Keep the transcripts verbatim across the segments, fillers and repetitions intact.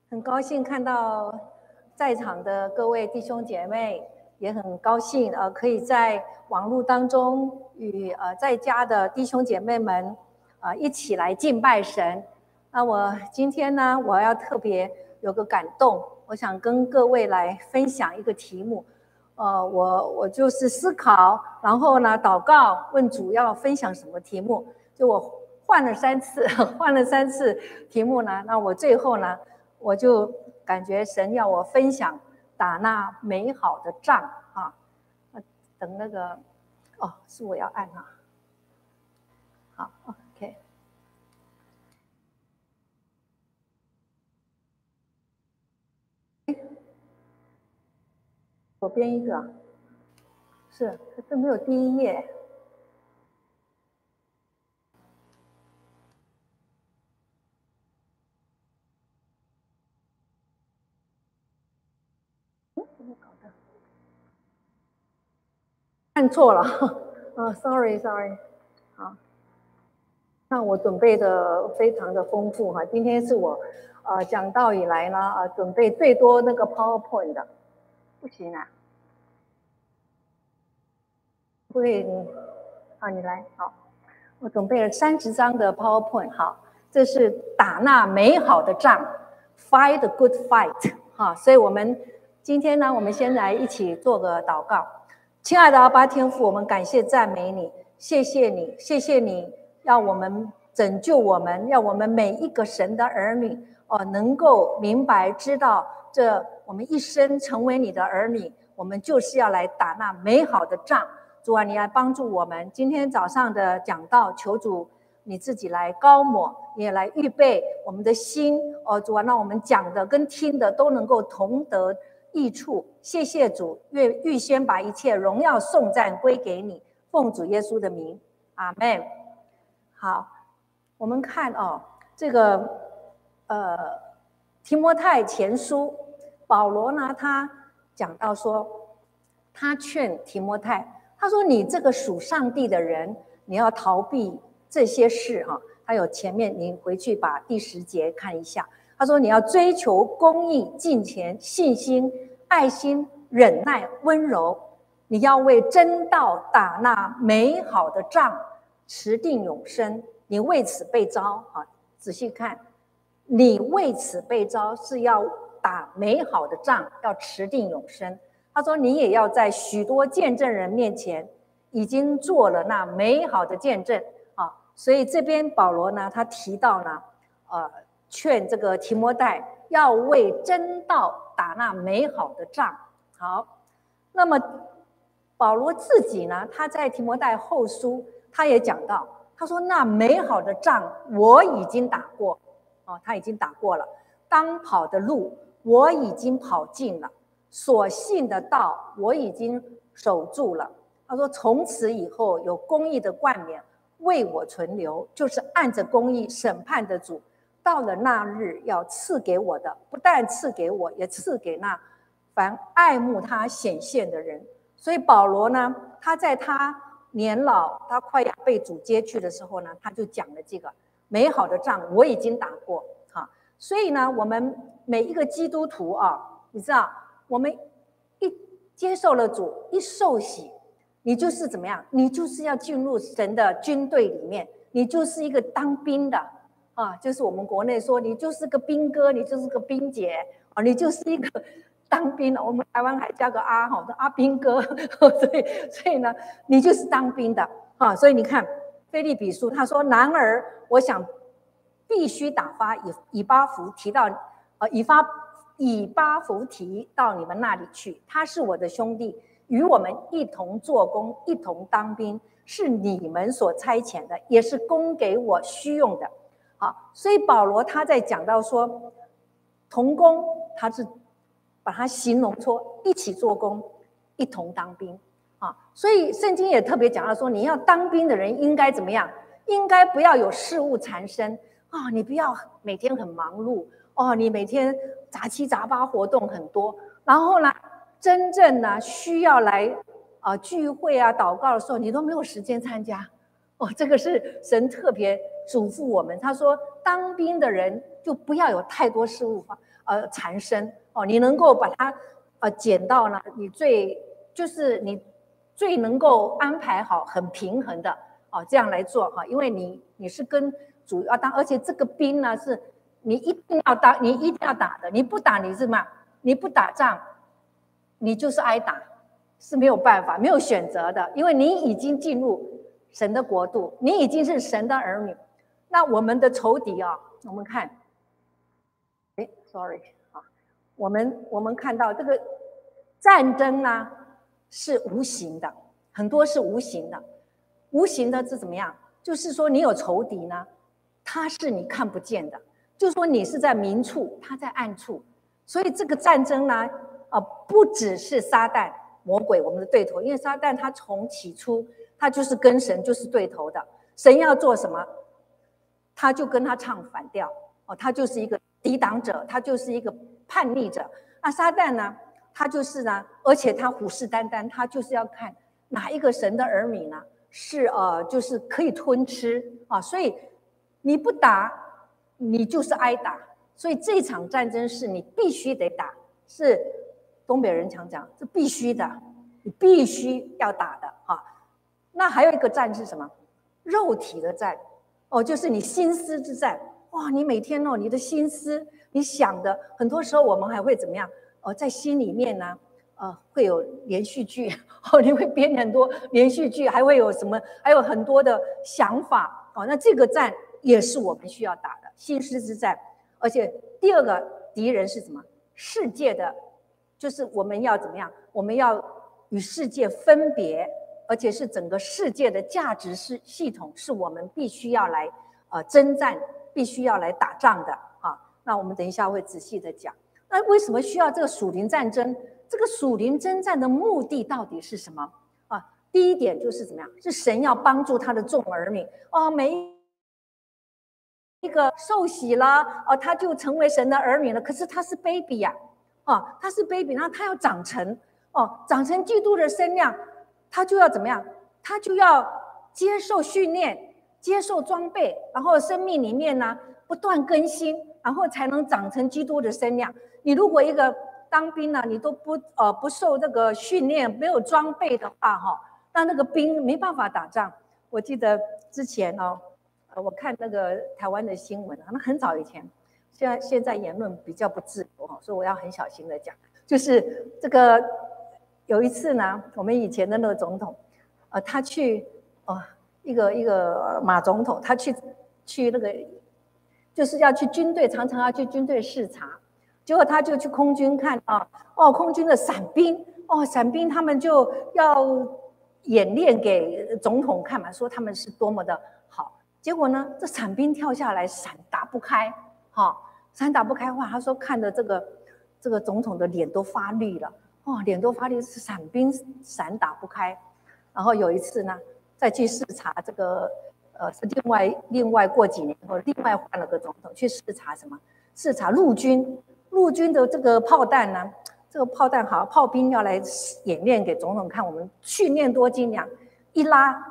很高兴看到在场的各位弟兄姐妹，也很高兴呃可以在网络当中与呃在家的弟兄姐妹们呃一起来敬拜神。那我今天呢，我要特别有个感动，我想跟各位来分享一个题目。呃，我我就是思考，然后呢祷告，问主要分享什么题目，就我换了三次，换了三次题目呢，那我最后呢。我就感觉神要我分享打那美好的仗啊！等那个哦，是我要按啊。好 ，OK。左边一个是，这没有第一页。嗯，怎么搞的？按错了，啊 ，sorry sorry。好，那我准备的非常的丰富哈，今天是我呃讲道以来呢呃准备最多那个 PowerPoint 的，不行啊。不会，你好，你来好。我准备了三十张的 PowerPoint， 好，这是打那美好的仗 ，Fight the good fight， 哈，所以我们今天呢，我们先来一起做个祷告。亲爱的阿爸天父，我们感谢赞美你，谢谢你，谢谢你，要我们拯救我们，要我们每一个神的儿女哦，能够明白知道，这我们一生成为你的儿女，我们就是要来打那美好的仗。主啊，你来帮助我们。今天早上的讲道，求主你自己来高抹，你也来预备我们的心哦。主啊，让我们讲的跟听的都能够同得益处。谢谢主，愿预先把一切荣耀颂赞归给你，奉主耶稣的名，阿们。好，我们看哦，这个呃提摩太前书，保罗呢他讲到说，他劝提摩太。他说：“你这个属上帝的人，你要逃避这些事哈。他有前面，你回去把第十节看一下。他说你要追求公义、敬虔、信心、爱心、忍耐、温柔。你要为真道打那美好的仗，持定永生。你为此被召啊！仔细看，你为此被召是要打美好的仗，要持定永生。”他说：“你也要在许多见证人面前，已经做了那美好的见证啊。”所以这边保罗呢，他提到呢，呃，劝这个提摩太要为真道打那美好的仗。好，那么保罗自己呢，他在提摩太后书，他也讲到，他说：“那美好的仗我已经打过，哦，他已经打过了。当跑的路我已经跑尽了。所信的道我已经守住了。”他说：“从此以后有公义的冠冕为我存留，就是按着公义审判的主，到了那日要赐给我的，不但赐给我，也赐给那凡爱慕他显现的人。”所以保罗呢，他在他年老，他快要被主接去的时候呢，他就讲了这个美好的仗我已经打过哈。所以呢，我们每一个基督徒啊，你知道。我们一接受了主，一受洗，你就是怎么样？你就是要进入神的军队里面，你就是一个当兵的啊，就是我们国内说，你就是个兵哥，你就是个兵姐啊，你就是一个当兵的。我们台湾还加个阿哈，阿兵哥，所以所以呢，你就是当兵的啊。所以你看，腓立比书他说：“然而，我想必须打发以以巴弗提到呃以发。”以巴弗提到你们那里去，他是我的兄弟，与我们一同做工，一同当兵，是你们所差遣的，也是供给我需用的。好，所以保罗他在讲到说同工，他是把它形容说一起做工，一同当兵啊。所以圣经也特别讲到说，你要当兵的人应该怎么样？应该不要有事务缠身啊，你不要每天很忙碌。哦，你每天杂七杂八活动很多，然后呢，真正呢需要来啊、呃、聚会啊、祷告的时候，你都没有时间参加。哦，这个是神特别嘱咐我们，他说当兵的人就不要有太多事务呃缠身哦，你能够把它呃剪到呢，你最就是你最能够安排好很平衡的哦，这样来做哈，因为你你是跟主要当，而且这个兵呢是你一定要当，你一定要打的，你不打你是什么？你不打仗，你就是挨打，是没有办法，没有选择的，因为你已经进入神的国度，你已经是神的儿女。那我们的仇敌啊，我们看，哎 ，sorry 啊，我们我们看到这个战争呢是无形的，很多是无形的，无形的是怎么样？就是说你有仇敌呢，他是你看不见的，就是说你是在明处，他在暗处，所以这个战争呢，呃，不只是撒旦魔鬼我们的对头，因为撒旦他从起初他就是跟神就是对头的，神要做什么？他就跟他唱反调哦，他就是一个抵挡者，他就是一个叛逆者。那撒旦呢，他就是呢，而且他虎视眈眈，他就是要看哪一个神的儿女呢，是呃，就是可以吞吃啊。所以你不打，你就是挨打。所以这场战争是你必须得打，是东北人常讲，是必须的，你必须要打的啊。那还有一个战是什么？肉体的战。哦，就是你心思之战，哇！你每天哦，你的心思，你想的，很多时候我们还会怎么样？哦，在心里面呢，呃，会有连续剧，哦，你会编很多连续剧，还会有什么？还有很多的想法，哦，那这个战也是我们需要打的心思之战。而且第二个敌人是什么？世界的，就是我们要怎么样？我们要与世界分别。而且是整个世界的价值是系统，是我们必须要来呃征战，必须要来打仗的啊。那我们等一下会仔细的讲。那为什么需要这个属灵战争？这个属灵征战的目的到底是什么啊？第一点就是怎么样？是神要帮助他的众儿女哦，每一个受洗了哦，他就成为神的儿女了。可是他是 baby 呀、啊，哦，他是 baby， 那他要长成哦，长成基督的身量。他就要怎么样？他就要接受训练，接受装备，然后生命里面呢不断更新，然后才能长成基督的身量。你如果一个当兵呢，你都不呃不受这个训练，没有装备的话，哈，那那个兵没办法打仗。我记得之前哦，呃，我看那个台湾的新闻，那很早以前，现在现在言论比较不自由哈，所以我要很小心的讲，就是这个。有一次呢，我们以前的那个总统，呃，他去，呃，一个一个马总统，他去去那个，就是要去军队，常常要去军队视察，结果他就去空军看啊，哦，空军的伞兵，哦，伞兵他们就要演练给总统看嘛，说他们是多么的好，结果呢，这伞兵跳下来，伞打不开，哈、哦，伞打不开话，他说看的这个这个总统的脸都发绿了。哦，脸都发绿，是伞兵伞打不开。然后有一次呢，再去视察这个，呃，是另外另外过几年后，另外换了个总统去视察什么？视察陆军，陆军的这个炮弹呢，这个炮弹好，炮兵要来演练给总统看，我们训练多精良，一拉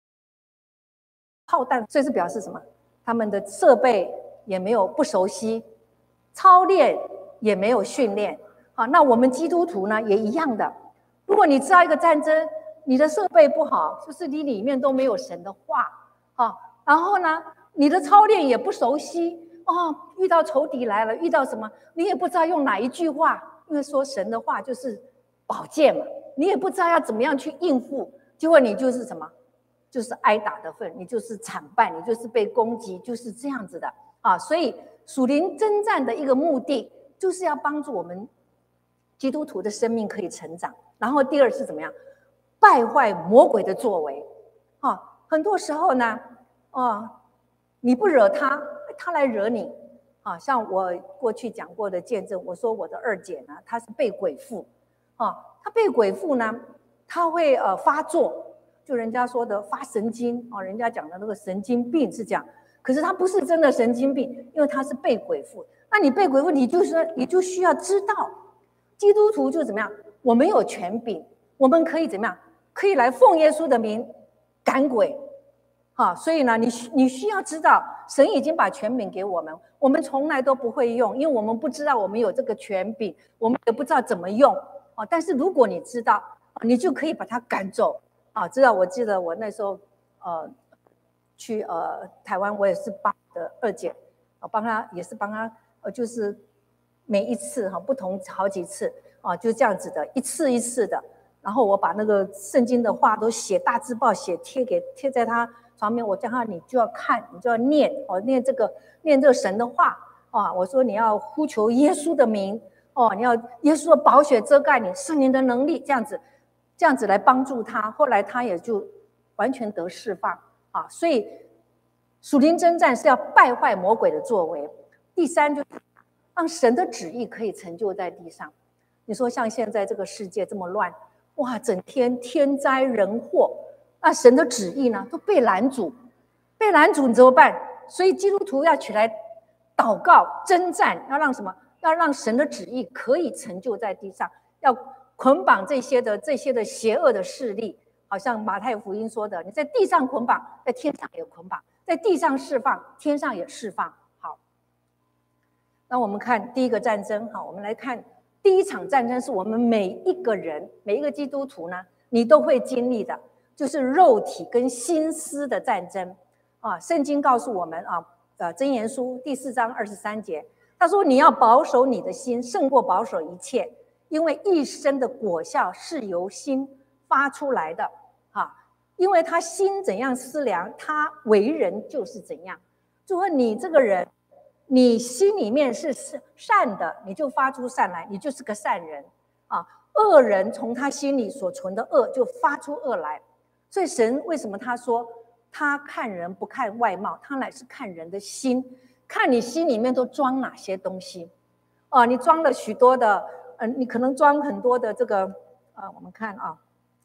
炮弹，这是表示什么？他们的设备也没有不熟悉，操练也没有训练。啊，那我们基督徒呢也一样的。如果你知道一个战争，你的设备不好，就是你里面都没有神的话，啊，然后呢，你的操练也不熟悉，哦，遇到仇敌来了，遇到什么，你也不知道用哪一句话，因为说神的话就是宝剑嘛，你也不知道要怎么样去应付，结果你就是什么，就是挨打的份，你就是惨败，你就是被攻击，就是这样子的啊。所以属灵征战的一个目的，就是要帮助我们。基督徒的生命可以成长，然后第二是怎么样？败坏魔鬼的作为，啊，很多时候呢，哦，你不惹他，他来惹你，啊，像我过去讲过的见证，我说我的二姐呢，她是被鬼附，啊，她被鬼附呢，她会呃发作，就人家说的发神经，啊，人家讲的那个神经病是这样，可是她不是真的神经病，因为她是被鬼附。那你被鬼附，你就是你就需要知道。基督徒就怎么样？我们有权柄，我们可以怎么样？可以来奉耶稣的名赶鬼， 哈，所以呢，你你需要知道，神已经把权柄给我们，我们从来都不会用，因为我们不知道我们有这个权柄，我们也不知道怎么用啊。但是如果你知道，你就可以把它赶走啊。知道？我记得我那时候呃去呃台湾，我也是帮的二姐，我帮她也是帮她呃，就是每一次哈不同好几次啊，就这样子的，一次一次的。然后我把那个圣经的话都写大字报写贴给贴在他旁边，我叫他你就要看，你就要念哦，念这个念这个神的话啊。我说你要呼求耶稣的名哦，你要耶稣的宝血遮盖你，圣灵的能力，这样子这样子来帮助他。后来他也就完全得释放啊。所以属灵征战是要败坏魔鬼的作为。第三就是让神的旨意可以成就在地上。你说像现在这个世界这么乱。哇，整天天灾人祸，那神的旨意呢都被拦阻，被拦阻你怎么办？所以基督徒要起来祷告征战，要让什么？要让神的旨意可以成就在地上，要捆绑这些的这些的邪恶的势力。好像马太福音说的，你在地上捆绑，在天上也捆绑；在地上释放，天上也释放。好，那我们看第一个战争，好，我们来看。第一场战争是我们每一个人每一个基督徒呢你都会经历的，就是肉体跟心思的战争啊。圣经告诉我们啊，呃，箴言书第四章二十三节，他说你要保守你的心胜过保守一切，因为一生的果效是由心发出来的啊。因为他心怎样思量，他为人就是怎样。就说你这个人你心里面是善的，你就发出善来，你就是个善人啊。恶人从他心里所存的恶就发出恶来。所以神为什么他说他看人不看外貌，他乃是看人的心，看你心里面都装哪些东西啊。你装了许多的呃，你可能装很多的这个啊，我们看啊，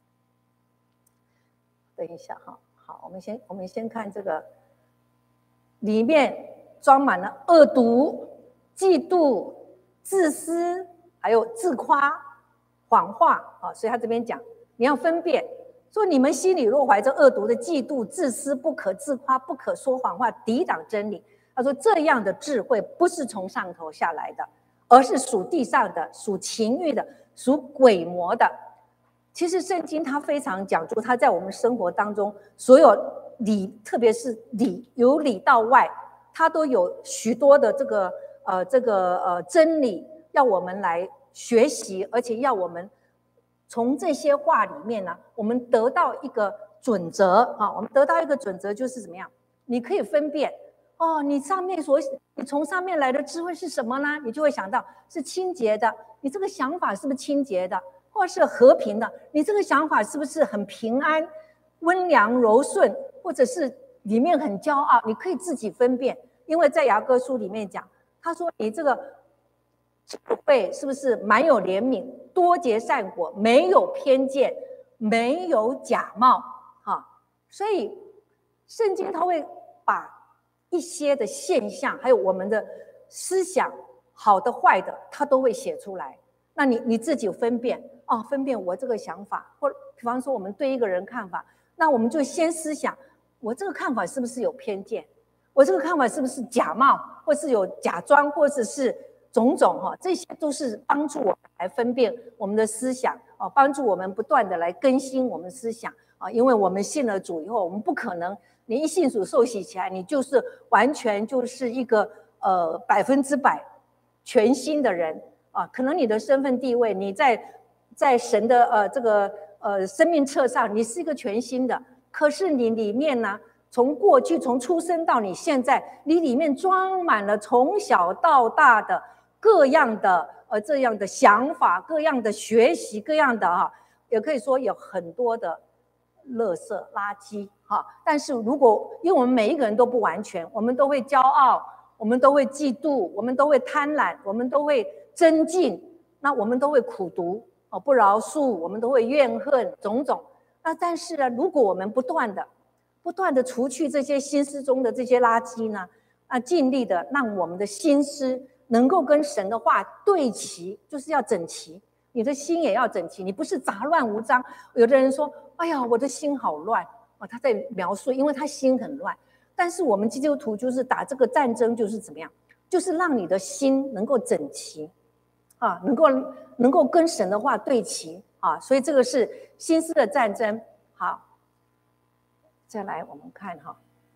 等一下哈，好，我们先我们先看这个里面装满了恶毒、嫉妒、自私，还有自夸、谎话啊。所以他这边讲，你要分辨，说你们心里若怀着恶毒的嫉妒、自私，不可自夸，不可说谎话，抵挡真理。他说这样的智慧不是从上头下来的，而是属地上的、属情欲的、属鬼魔的。其实圣经它非常讲究，它在我们生活当中所有里，特别是里由里到外。它都有许多的这个呃这个呃真理要我们来学习，而且要我们从这些话里面呢，我们得到一个准则啊。我们得到一个准则就是怎么样？你可以分辨哦，你上面所你从上面来的智慧是什么呢？你就会想到是清洁的，你这个想法是不是清洁的，或是和平的？你这个想法是不是很平安、温良柔顺，或者是里面很骄傲？你可以自己分辨。因为在雅各书里面讲，他说你这个智慧是不是蛮有怜悯，多结善果，没有偏见，没有假冒哈。所以圣经它会把一些的现象，还有我们的思想，好的坏的，它都会写出来。那你你自己分辨哦，分辨我这个想法，或比方说我们对一个人看法，那我们就先思想，我这个看法是不是有偏见？我这个看法是不是假冒，或是有假装，或者是种种哈？这些都是帮助我们来分辨我们的思想啊，帮助我们不断的来更新我们思想啊。因为我们信了主以后，我们不可能你一信主受洗起来，你就是完全就是一个呃百分之百全新的人啊。可能你的身份地位，你在在神的呃这个呃生命册上，你是一个全新的，可是你里面呢？从过去，从出生到你现在，你里面装满了从小到大的各样的呃这样的想法，各样的学习，各样的哈，也可以说有很多的垃圾垃圾哈。但是如果因为我们每一个人都不完全，我们都会骄傲，我们都会嫉妒，我们都会贪婪，我们都会争竞，那我们都会苦毒哦，不饶恕，我们都会怨恨种种。那但是呢，如果我们不断的不断的除去这些心思中的这些垃圾呢，啊，尽力的让我们的心思能够跟神的话对齐，就是要整齐。你的心也要整齐，你不是杂乱无章。有的人说：“哎呀，我的心好乱哦，他在描述，因为他心很乱。但是我们基督徒就是打这个战争，就是怎么样？就是让你的心能够整齐，啊，能够能够跟神的话对齐啊。所以这个是心思的战争。好，再来我们看哈，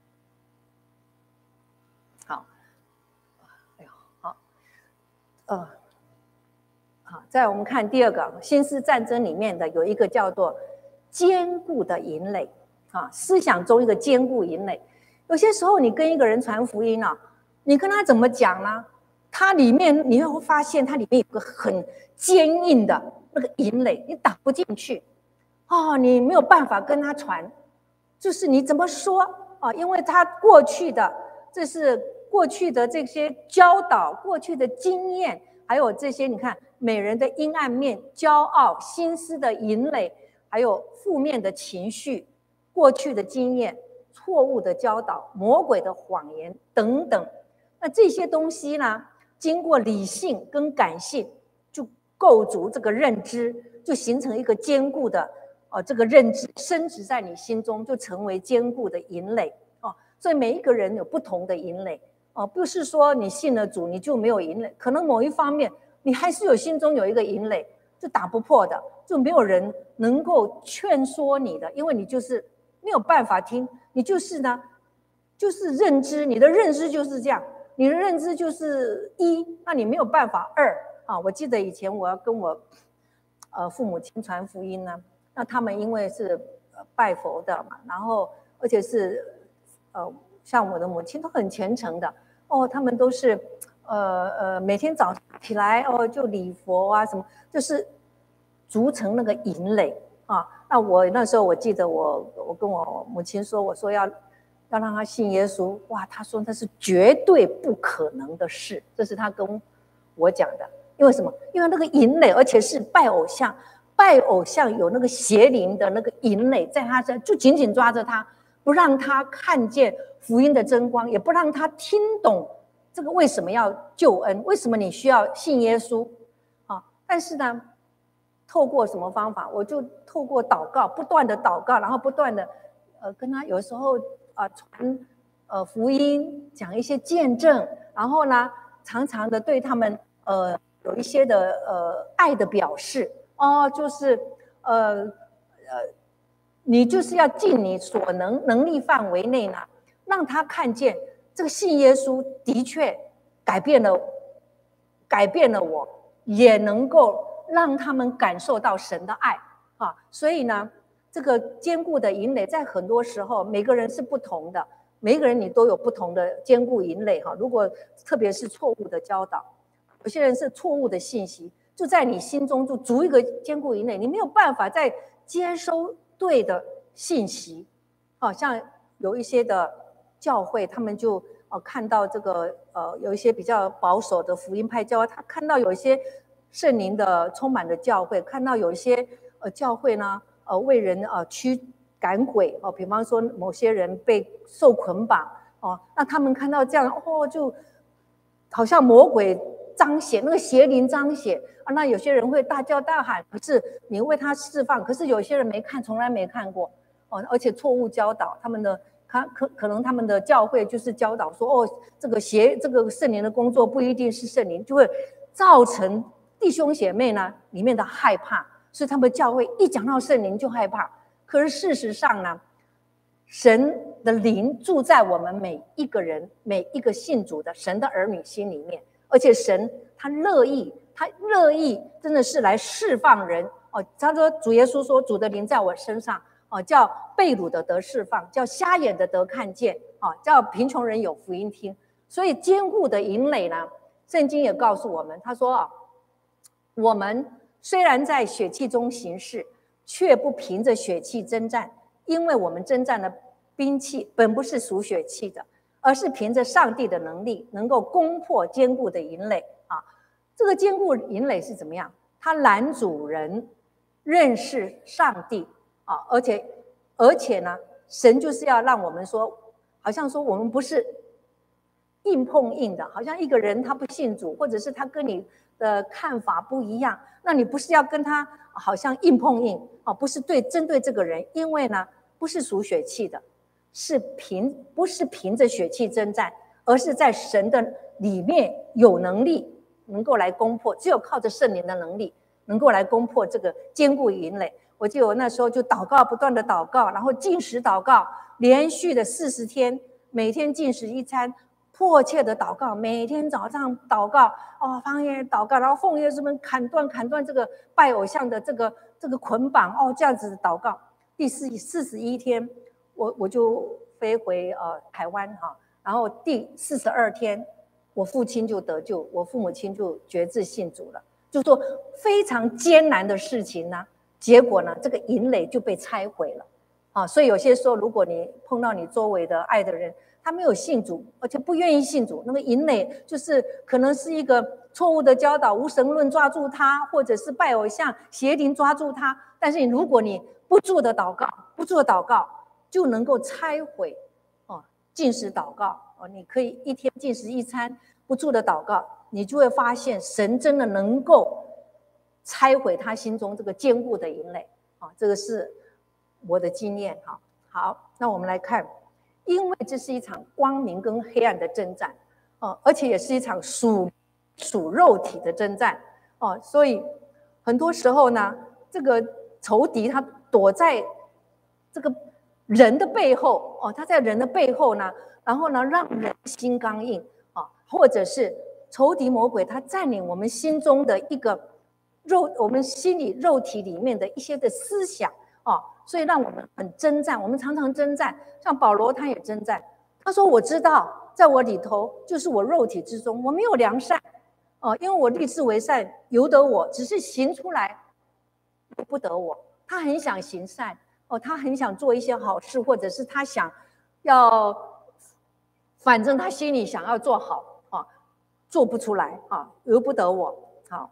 好，哎呦，好，呃，好，再来我们看第二个心思战争里面的有一个叫做坚固的营垒啊，思想中一个坚固营垒。有些时候你跟一个人传福音啊，你跟他怎么讲呢？他里面你会发现，它里面有个很坚硬的那个营垒，你打不进去哦，你没有办法跟他传。就是你怎么说啊？因为他过去的，这是过去的这些教导，过去的经验，还有这些你看美人的阴暗面、骄傲、心思的营垒，还有负面的情绪、过去的经验。错误的教导、魔鬼的谎言等等，那这些东西呢，经过理性跟感性，就构筑这个认知，就形成一个坚固的哦，这个认知深植在你心中，就成为坚固的营垒哦。所以每一个人有不同的营垒哦，不是说你信了主你就没有营垒，可能某一方面你还是有心中有一个营垒，就打不破的，就没有人能够劝说你的，因为你就是没有办法听。你就是呢，就是认知，你的认知就是这样，你的认知就是一，那你没有办法二啊。我记得以前我要跟我呃父母亲传福音呢，那他们因为是拜佛的嘛，然后而且是呃像我的母亲都很虔诚的哦，他们都是呃呃每天早上起来哦就礼佛啊什么，就是筑成那个营垒。啊，那我那时候我记得我我跟我母亲说，我说要要让她信耶稣，哇，她说那是绝对不可能的事，这是她跟我讲的。因为什么？因为那个营垒，而且是拜偶像，拜偶像有那个邪灵的那个营垒在她身，就紧紧抓着她，不让她看见福音的真光，也不让她听懂这个为什么要救恩，为什么你需要信耶稣啊？但是呢，透过什么方法？我就透过祷告，不断的祷告，然后不断的，呃，跟他有时候啊、呃、传呃福音，讲一些见证，然后呢，常常的对他们呃有一些的呃爱的表示哦，就是呃呃，你就是要尽你所能能力范围内呢，让他看见这个信耶稣的确改变了，改变了我，也能够让他们感受到神的爱啊。所以呢，这个坚固的营垒在很多时候每个人是不同的，每一个人你都有不同的坚固营垒哈。如果特别是错误的教导，有些人是错误的信息，就在你心中就筑一个坚固营垒，你没有办法再接收对的信息。好像有一些的教会，他们就呃看到这个呃有一些比较保守的福音派教会，他看到有一些圣灵的充满的教会，看到有一些呃教会呢，呃为人呃驱赶鬼哦，比方说某些人被受捆绑哦，那他们看到这样哦，就好像魔鬼彰显，那个邪灵彰显啊，那有些人会大叫大喊，可是你为他释放，可是有些人没看，从来没看过哦，而且错误教导他们的。可可可能他们的教会就是教导说，哦，这个邪这个圣灵的工作不一定是圣灵，就会造成弟兄姐妹呢里面的害怕，所以他们教会一讲到圣灵就害怕。可是事实上呢，神的灵住在我们每一个人、每一个信主的神的儿女心里面，而且神他乐意，他乐意真的是来释放人哦。他说主耶稣说，主的灵在我身上。哦，叫被掳的得释放，叫瞎眼的得看见，哦，叫贫穷人有福音听。所以坚固的营垒呢，圣经也告诉我们，他说啊，我们虽然在血气中行事，却不凭着血气征战，因为我们征战的兵器本不是属血气的，而是凭着上帝的能力，能够攻破坚固的营垒啊。这个坚固营垒是怎么样？它拦阻人认识上帝。啊，而且，而且呢，神就是要让我们说，好像说我们不是硬碰硬的，好像一个人他不信主，或者是他跟你的看法不一样，那你不是要跟他好像硬碰硬啊，不是对针对这个人，因为呢，不不是属血气的，是凭不是凭着血气征战，而是在神的里面有能力能够来攻破，只有靠着圣灵的能力能够来攻破这个坚固营垒。我记得我那时候就祷告，不断的祷告，然后禁食祷告，连续的四十天，每天禁食一餐，迫切的祷告，每天早上祷告，哦，方言祷告，然后奉耶稣们砍断砍断这个拜偶像的这个这个捆绑，哦，这样子祷告。第四四十一天，我我就飞回呃台湾哈，然后第四十二天，我父亲就得救，我父母亲就决志信主了，就说非常艰难的事情呢。结果呢，这个营垒就被拆毁了，啊，所以有些时候，如果你碰到你周围的爱的人，他没有信主，而且不愿意信主，那个营垒就是可能是一个错误的教导，无神论抓住他，或者是拜偶像、邪灵抓住他。但是如果你不住的祷告，不住的祷告，就能够拆毁。哦，禁食祷告，哦，你可以一天禁食一餐，不住的祷告，你就会发现神真的能够拆毁他心中这个坚固的营垒，啊，这个是我的经验。哈，好，那我们来看，因为这是一场光明跟黑暗的征战，哦，而且也是一场属属肉体的征战，哦，所以很多时候呢，这个仇敌他躲在这个人的背后，哦，他在人的背后呢，然后呢，让人心刚硬，啊，或者是仇敌魔鬼他占领我们心中的一个。肉，我们心里肉体里面的一些的思想，哦，所以让我们很征战。我们常常征战，像保罗他也征战。他说：“我知道，在我里头，就是我肉体之中，我没有良善，哦，因为我立志为善，由得我，只是行出来，由不得我。”他很想行善，哦，他很想做一些好事，或者是他想要，反正他心里想要做好，啊，做不出来，啊，由不得我，好。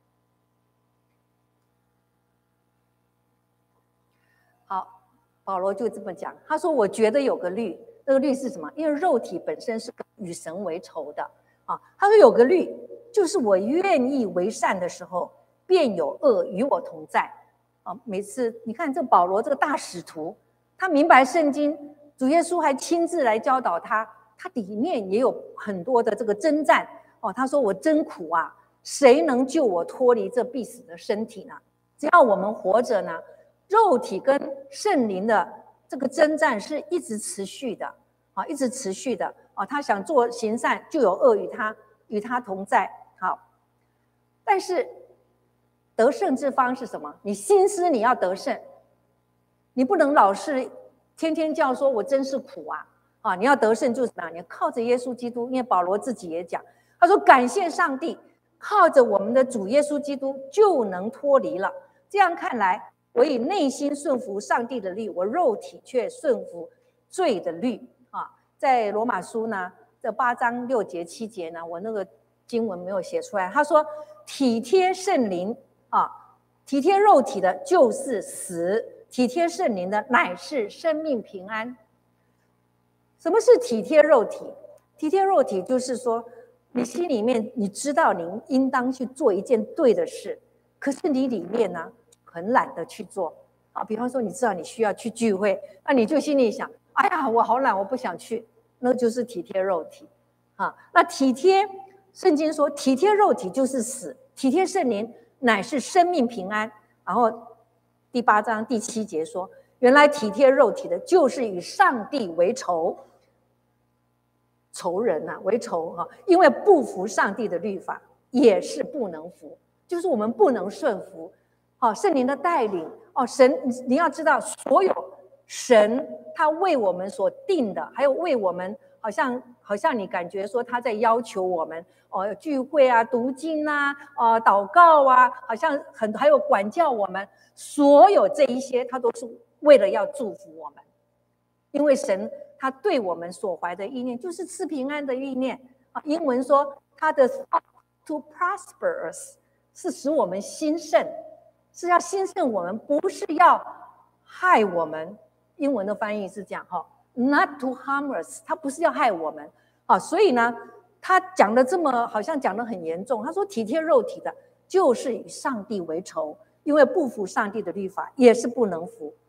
好，保罗就这么讲，他说：“我觉得有个律，那个律是什么？因为肉体本身是与神为仇的啊。他说有个律，就是我愿意为善的时候，便有恶与我同在啊。每次你看这保罗这个大使徒，他明白圣经，主耶稣还亲自来教导他，他里面也有很多的这个征战哦。他说我真苦啊，谁能救我脱离这必死的身体呢？只要我们活着呢。”肉体跟圣灵的这个征战是一直持续的，啊，一直持续的啊。他想做行善，就有恶与他与他同在。好，但是得胜之方是什么？你心思你要得胜，你不能老是天天叫说我真是苦啊啊！你要得胜就是什么？你靠着耶稣基督，因为保罗自己也讲，他说感谢上帝，靠着我们的主耶稣基督就能脱离了。这样看来。我以内心顺服上帝的律，我肉体却顺服罪的律啊。在罗马书呢，这八章六节七节呢，我那个经文没有写出来。他说：“体贴圣灵啊，体贴肉体的就是死，体贴圣灵的乃是生命平安。”什么是体贴肉体？体贴肉体就是说，你心里面你知道你应当去做一件对的事，可是你里面呢？很懒得去做啊，比方说你知道你需要去聚会，那你就心里想，哎呀，我好懒，我不想去，那就是体贴肉体啊。那体贴，圣经说体贴肉体就是死，体贴圣灵乃是生命平安。然后第八章第七节说，原来体贴肉体的，就是与上帝为仇，仇人啊，为仇啊，因为不服上帝的律法，也是不能服，就是我们不能顺服。哦，圣灵的带领哦，神，你要知道，所有神他为我们所定的，还有为我们，好像好像你感觉说他在要求我们哦，聚会啊、读经啊、呃、祷告啊，好像很还有管教我们，所有这一些，他都是为了要祝福我们，因为神他对我们所怀的意念就是赐平安的意念啊。英文说他的 to prosper us 是使我们兴盛。是要兴盛我们，不是要害我们。英文的翻译是这样哈 ，not to harm us， 他不是要害我们啊。所以呢，他讲的这么好像讲得很严重。他说体贴肉体的，就是与上帝为仇，因为不服上帝的律法，也是不能服。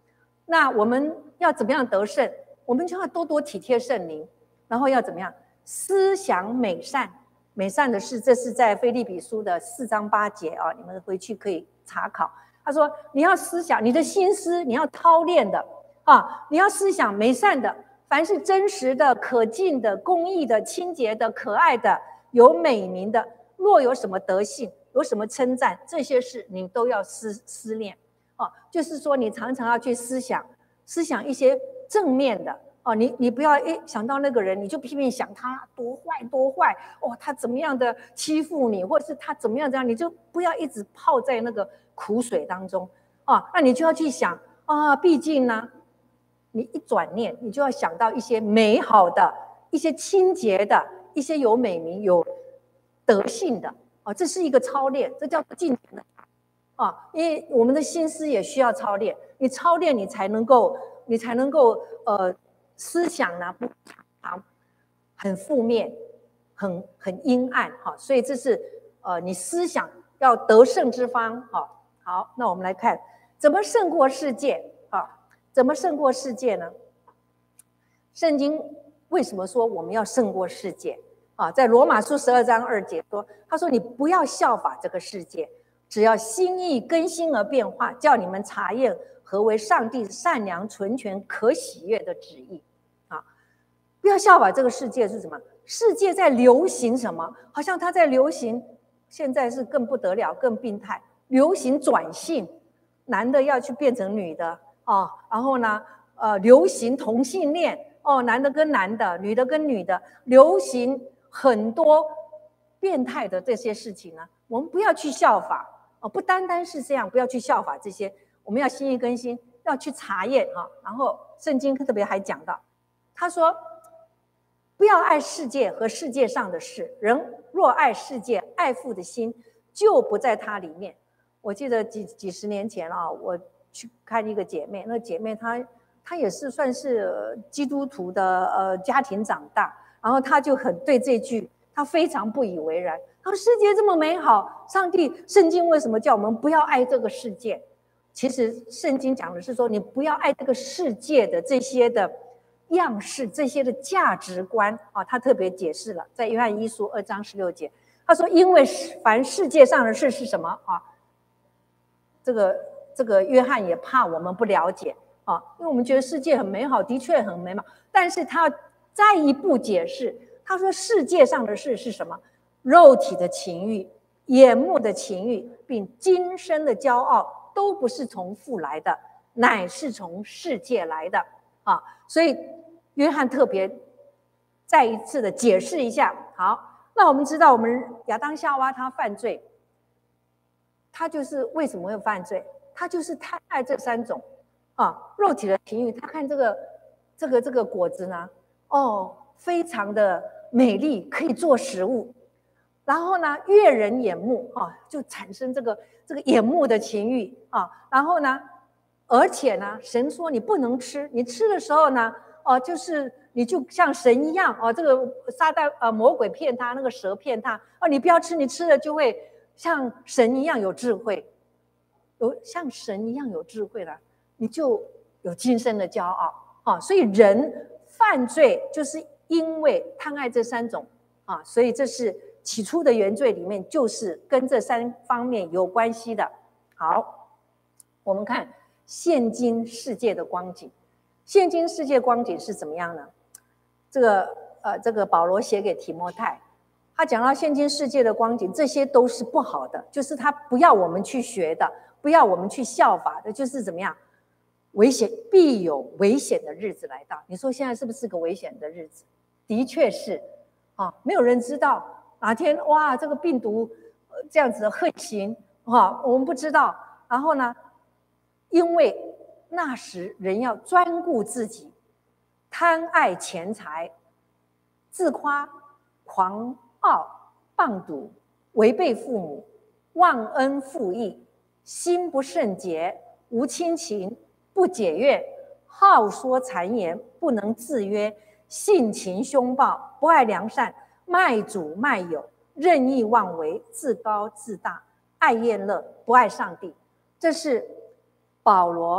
那我们要怎么样得胜？我们就要多多体贴圣灵，然后要怎么样？思想美善，美善的事，这是在腓立比书的四章八节啊，你们回去可以查考。他说你要思想，你的心思你要操练的啊，你要思想美善的，凡是真实的、可敬的、公义的、清洁的、可爱的、有美名的，若有什么德性，有什么称赞，这些事你都要思思念啊。就是说，你常常要去思想，思想一些正面的哦。你你不要一想到那个人，你就拼命想他多坏多坏哦，他怎么样的欺负你，或者是他怎么样这样，你就不要一直泡在那个苦水当中啊。那你就要去想啊，毕竟呢，你一转念，你就要想到一些美好的、一些清洁的、一些有美名、有德性的啊。这是一个操练，这叫进的啊。因为我们的心思也需要操练，你操练，你才能够，你才能够呃，思想呢不啊很负面、很很阴暗哈。所以这是呃，你思想要得胜之方哈。好，那我们来看怎么胜过世界啊？怎么胜过世界呢？圣经为什么说我们要胜过世界啊？在罗马书十二章二节说，他说你不要效法这个世界，只要心意更新而变化，叫你们查验何为上帝善良、纯全、可喜悦的旨意啊！不要效法这个世界是什么？世界在流行什么？好像它在流行，现在是更不得了，更病态，流行转性，男的要去变成女的哦，然后呢，呃，流行同性恋哦，男的跟男的，女的跟女的，流行很多变态的这些事情呢，我们不要去效法哦，不单单是这样，不要去效法这些，我们要心意更新，要去查验啊。然后圣经特别还讲到，他说不要爱世界和世界上的事，人若爱世界，爱父的心就不在他里面。我记得几几十年前啊，我去看一个姐妹，那姐妹她她也是算是基督徒的呃家庭长大，然后她就很对这句，她非常不以为然。她说世界这么美好，上帝圣经为什么叫我们不要爱这个世界？其实圣经讲的是说，你不要爱这个世界的这些的样式，这些的价值观啊。她特别解释了，在约翰一书二章十六节，她说因为凡世界上的事是什么啊？这个这个约翰也怕我们不了解啊，因为我们觉得世界很美好，的确很美好，但是他再一步解释，他说世界上的事是什么？肉体的情欲、眼目的情欲，并今生的骄傲，都不是从父来的，乃是从世界来的啊。所以约翰特别再一次的解释一下。好，那我们知道，我们亚当夏娃他犯罪。他就是为什么会犯罪？他就是贪爱这三种啊，肉体的情欲。他看这个这个这个果子呢，哦，非常的美丽，可以做食物。然后呢，悦人眼目啊，就产生这个这个眼目的情欲啊。然后呢，而且呢，神说你不能吃，你吃的时候呢，哦，就是你就像神一样哦，这个撒旦呃魔鬼骗他，那个蛇骗他哦，你不要吃，你吃了就会像神一样有智慧，有像神一样有智慧了，你就有今生的骄傲啊。所以人犯罪就是因为贪爱这三种啊，所以这是起初的原罪里面就是跟这三方面有关系的。好，我们看现今世界的光景，现今世界光景是怎么样呢？这个呃，这个保罗写给提摩太。他讲到现今世界的光景，这些都是不好的，就是他不要我们去学的，不要我们去效法的，就是怎么样？危险，必有危险的日子来到。你说现在是不是个危险的日子？的确是啊，没有人知道哪天哇，这个病毒这样子的横行啊，我们不知道。然后呢，因为那时人要专顾自己，贪爱钱财，自夸，狂傲，谤赌，违背父母，忘恩负义，心不圣洁，无亲情，不解怨，好说谗言，不能自约，性情凶暴，不爱良善，卖主卖友，任意妄为，自高自大，爱宴乐，不爱上帝。这是保罗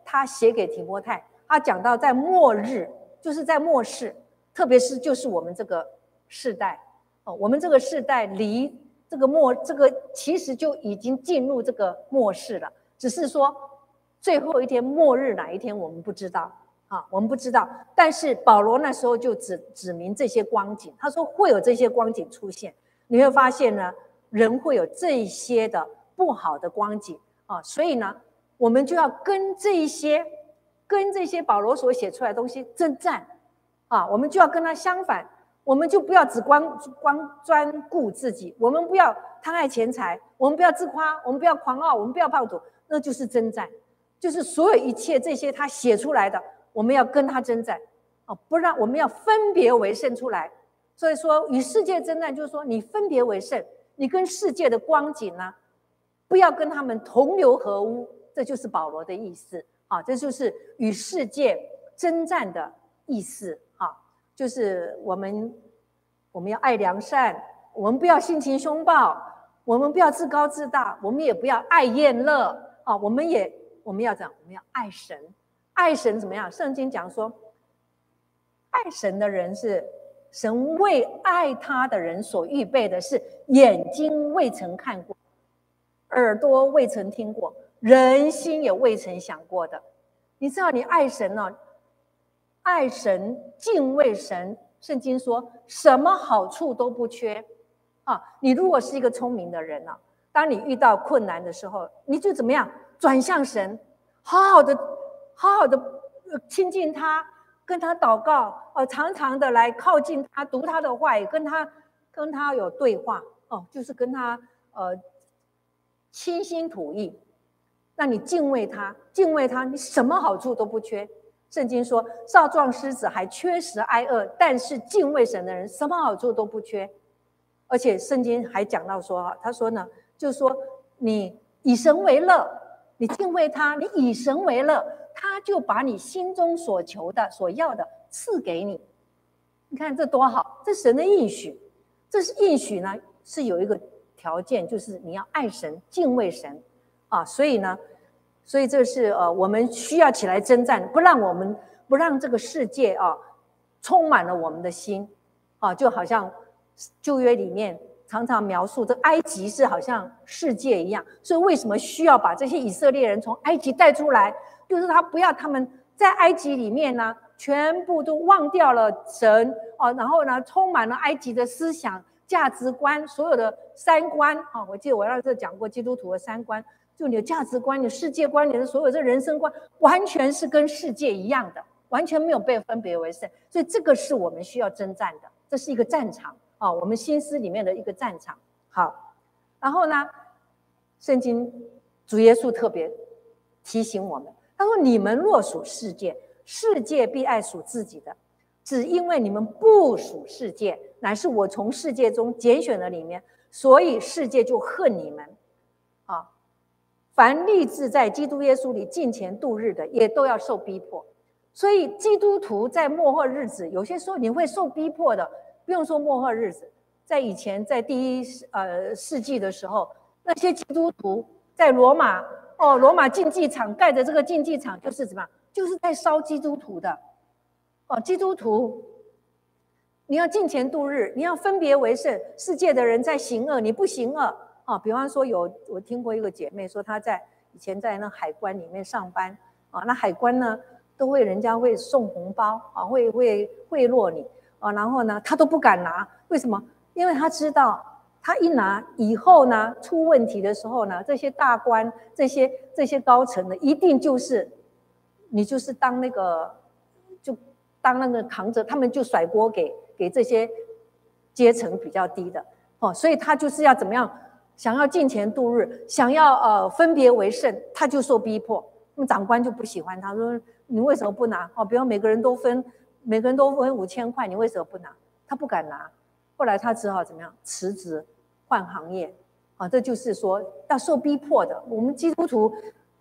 他写给提摩太，他讲到在末日，就是在末世，特别是就是我们这个世代哦，我们这个世代离这个末这个其实就已经进入这个末世了，只是说最后一天末日哪一天我们不知道啊，我们不知道。但是保罗那时候就指指明这些光景，他说会有这些光景出现，你会发现呢，人会有这些的不好的光景啊，所以呢，我们就要跟这一些跟这些保罗所写出来的东西征战啊，我们就要跟他相反。我们就不要只光光专顾自己，我们不要贪爱钱财，我们不要自夸，我们不要狂傲，我们不要暴徒，那就是征战，就是所有一切这些他写出来的，我们要跟他征战哦，不让我们要分别为圣出来。所以说与世界征战，就是说你分别为圣，你跟世界的光景呢，不要跟他们同流合污，这就是保罗的意思啊，这就是与世界征战的意思啊。就是我们我们要爱良善，我们不要性情凶暴，我们不要自高自大，我们也不要爱厌乐啊，我们也我们要这样，我们要爱神，爱神怎么样？圣经讲说，爱神的人是神为爱他的人所预备的，是眼睛未曾看过，耳朵未曾听过，人心也未曾想过的。你知道你爱神哦，爱神敬畏神，圣经说什么好处都不缺啊！你如果是一个聪明的人啊，当你遇到困难的时候，你就怎么样转向神，好好的好好的亲近他，跟他祷告哦，常常的来靠近他，读他的话语，跟他跟他有对话哦，就是跟他呃倾心吐意。那你敬畏他，敬畏他，你什么好处都不缺。圣经说少壮狮子还缺食挨饿，但是敬畏神的人什么好处都不缺。而且圣经还讲到说，他说呢，就是说你以神为乐，你敬畏他，你以神为乐，他就把你心中所求的所要的赐给你。你看这多好，这神的应许。这是应许呢，是有一个条件，就是你要爱神，敬畏神啊。所以呢所以这是呃，我们需要起来征战，不让我们不让这个世界啊充满了我们的心啊，就好像旧约里面常常描述这埃及是好像世界一样，所以为什么需要把这些以色列人从埃及带出来？就是他不要他们在埃及里面呢，全部都忘掉了神哦，然后呢，充满了埃及的思想、价值观，所有的三观啊，我记得我那时候讲过基督徒的三观。就你的价值观、你的世界观、你的所有这人生观，完全是跟世界一样的，完全没有被分别为圣。所以这个是我们需要征战的，这是一个战场啊，我们心思里面的一个战场。好，然后呢，圣经主耶稣特别提醒我们，他说：“你们若属世界，世界必爱属自己的；只因为你们不属世界，乃是我从世界中拣选了里面，所以世界就恨你们。”啊。凡立志在基督耶稣里敬虔度日的，也都要受逼迫。所以基督徒在末后日子，有些时候你会受逼迫的。不用说末后日子，在以前在第一呃世纪的时候，那些基督徒在罗马哦，罗马竞技场盖的这个竞技场就是什么？就是在烧基督徒的哦。基督徒，你要敬虔度日，你要分别为圣。世界的人在行恶，你不行恶。啊，比方说有我听过一个姐妹说，她在以前在那海关里面上班啊，那海关呢都会人家会送红包啊，会会贿赂你啊，然后呢她都不敢拿，为什么？因为她知道，她一拿以后呢出问题的时候呢，这些大官、这些这些高层的一定就是你就是当那个就当那个扛着，他们就甩锅给给这些阶层比较低的哦，所以她就是要怎么样？想要敬虔度日，想要呃分别为圣，他就受逼迫。那么长官就不喜欢他，说你为什么不拿？哦，比如每个人都分，每个人都分五千块，你为什么不拿？他不敢拿。后来他只好怎么样？辞职，换行业。啊，这就是说要受逼迫的。我们基督徒，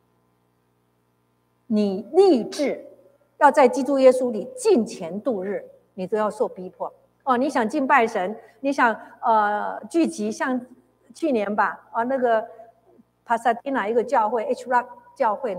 你立志要在基督耶稣里敬虔度日，你都要受逼迫。哦，你想敬拜神，你想呃聚集像。去年吧，啊，那个帕萨蒂娜一个教会 H R O C 教会呢，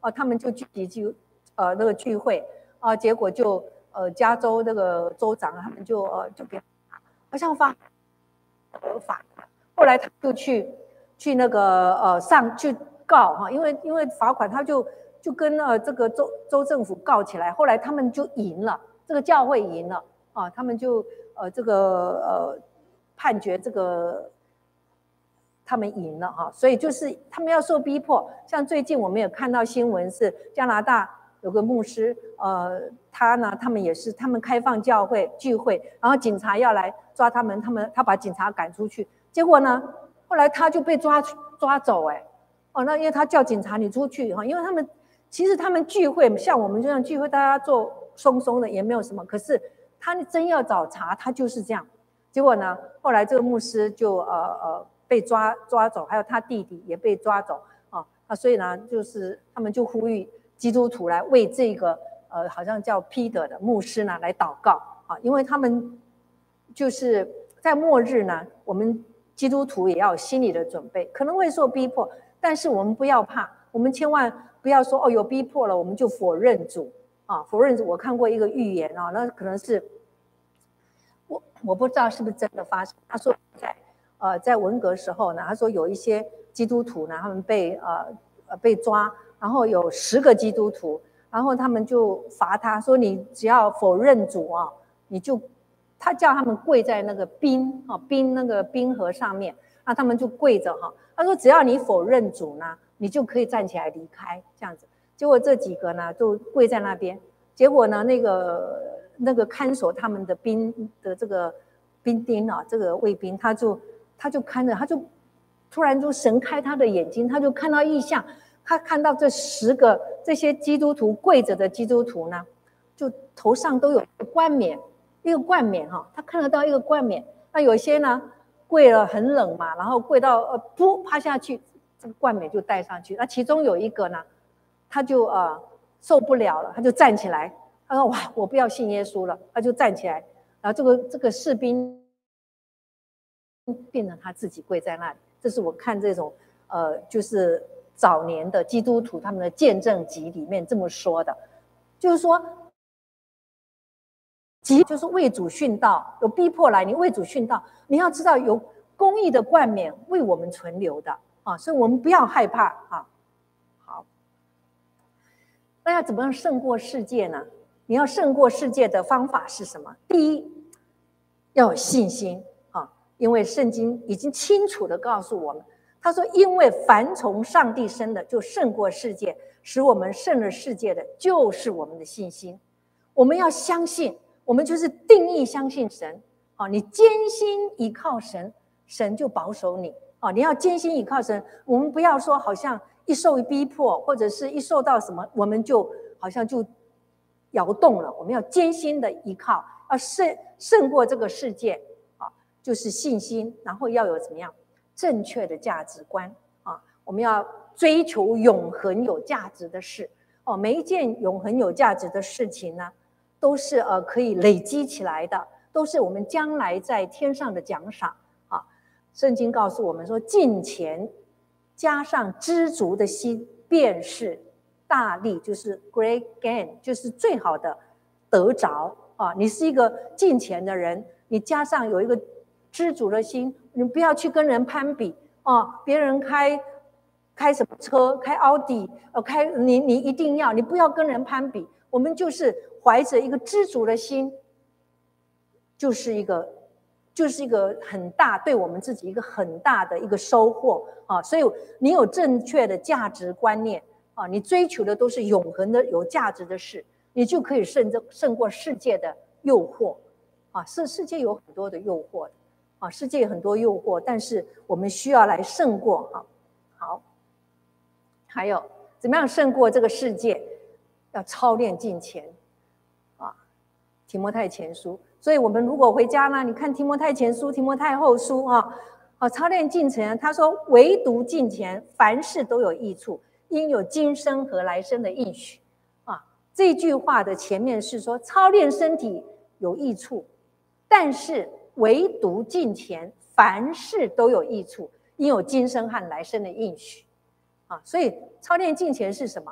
哦，他们就聚集聚呃那个聚会啊，结果就呃加州那个州长他们就呃就给好像发合法，后来他就去去那个呃上去告哈，因为因为罚款他就就跟呃这个州州政府告起来，后来他们就赢了，这个教会赢了啊，他们就呃这个呃判决这个。他们赢了哈，所以就是他们要受逼迫。像最近我们有看到新闻，是加拿大有个牧师，呃，他呢，他们也是他们开放教会聚会，然后警察要来抓他们，他们他把警察赶出去，结果呢，后来他就被抓抓走，哎，哦，那因为他叫警察你出去哈，因为他们其实他们聚会像我们这样聚会，大家做松松的也没有什么，可是他真要找茬，他就是这样。结果呢，后来这个牧师就呃呃。被抓抓走，还有他弟弟也被抓走啊，那所以呢，就是他们就呼吁基督徒来为这个呃，好像叫 Peter 的牧师呢来祷告啊，因为他们就是在末日呢，我们基督徒也要有心理的准备，可能会受逼迫，但是我们不要怕，我们千万不要说哦有逼迫了，我们就否认主啊，否认主。我看过一个预言啊，那可能是我我不知道是不是真的发生，他说在。呃，在文革时候呢，他说有一些基督徒呢，他们被呃呃被抓，然后有十个基督徒，然后他们就罚他说你只要否认主啊，你就他叫他们跪在那个冰啊冰那个冰河上面，那他们就跪着哈。他说只要你否认主呢，你就可以站起来离开这样子。结果这几个呢就跪在那边，结果呢那个那个看守他们的兵的这个兵丁啊，这个卫兵他就。他就看着，他就突然就神开他的眼睛，他就看到异象，他看到这十个这些基督徒跪着的基督徒呢，就头上都有一个冠冕，一个冠冕哈，他看得到一个冠冕。那有些呢跪了很冷嘛，然后跪到呃噗趴下去，这个冠冕就戴上去。那其中有一个呢，他就呃受不了了，他就站起来，他说哇，我不要信耶稣了，他就站起来，然后这个这个士兵。变成他自己跪在那里，这是我看这种呃，就是早年的基督徒他们的见证集里面这么说的，就是说，即就是为主殉道，有逼迫来，你为主殉道，你要知道有公义的冠冕为我们存留的啊，所以我们不要害怕啊。好，那要怎么样胜过世界呢？你要胜过世界的方法是什么？第一，要有信心。因为圣经已经清楚地告诉我们，他说因为凡从上帝生的就胜过世界，使我们胜了世界的就是我们的信心。我们要相信，我们就是定义相信神啊，你坚心依靠神，神就保守你啊，你要坚心依靠神。我们不要说好像一受逼迫或者是一受到什么，我们就好像就摇动了。我们要坚心的依靠，要胜胜过这个世界。就是信心，然后要有怎么样正确的价值观啊？我们要追求永恒有价值的事哦。每一件永恒有价值的事情呢，都是呃可以累积起来的，都是我们将来在天上的奖赏啊。圣经告诉我们说，敬虔加上知足的心，便是大利，就是 great gain， 就是最好的得着啊。你是一个敬虔的人，你加上有一个知足的心，你不要去跟人攀比哦。别人开开什么车，开奥迪，呃，开你你一定要，你不要跟人攀比。我们就是怀着一个知足的心，就是一个就是一个很大对我们自己一个很大的一个收获啊。所以你有正确的价值观念啊，你追求的都是永恒的有价值的事，你就可以胜胜过世界的诱惑啊。世世界有很多的诱惑的。啊，世界有很多诱惑，但是我们需要来胜过啊。好，还有怎么样胜过这个世界？要操练敬虔啊，提摩太前书。所以我们如果回家呢，你看提摩太前书、提摩太后书啊，啊，操练敬虔。他说，唯独敬虔，凡事都有益处，因有今生和来生的应许啊。这句话的前面是说，操练身体有益处，但是唯独敬虔，凡事都有益处，因有今生和来生的应许啊。所以操练敬虔是什么？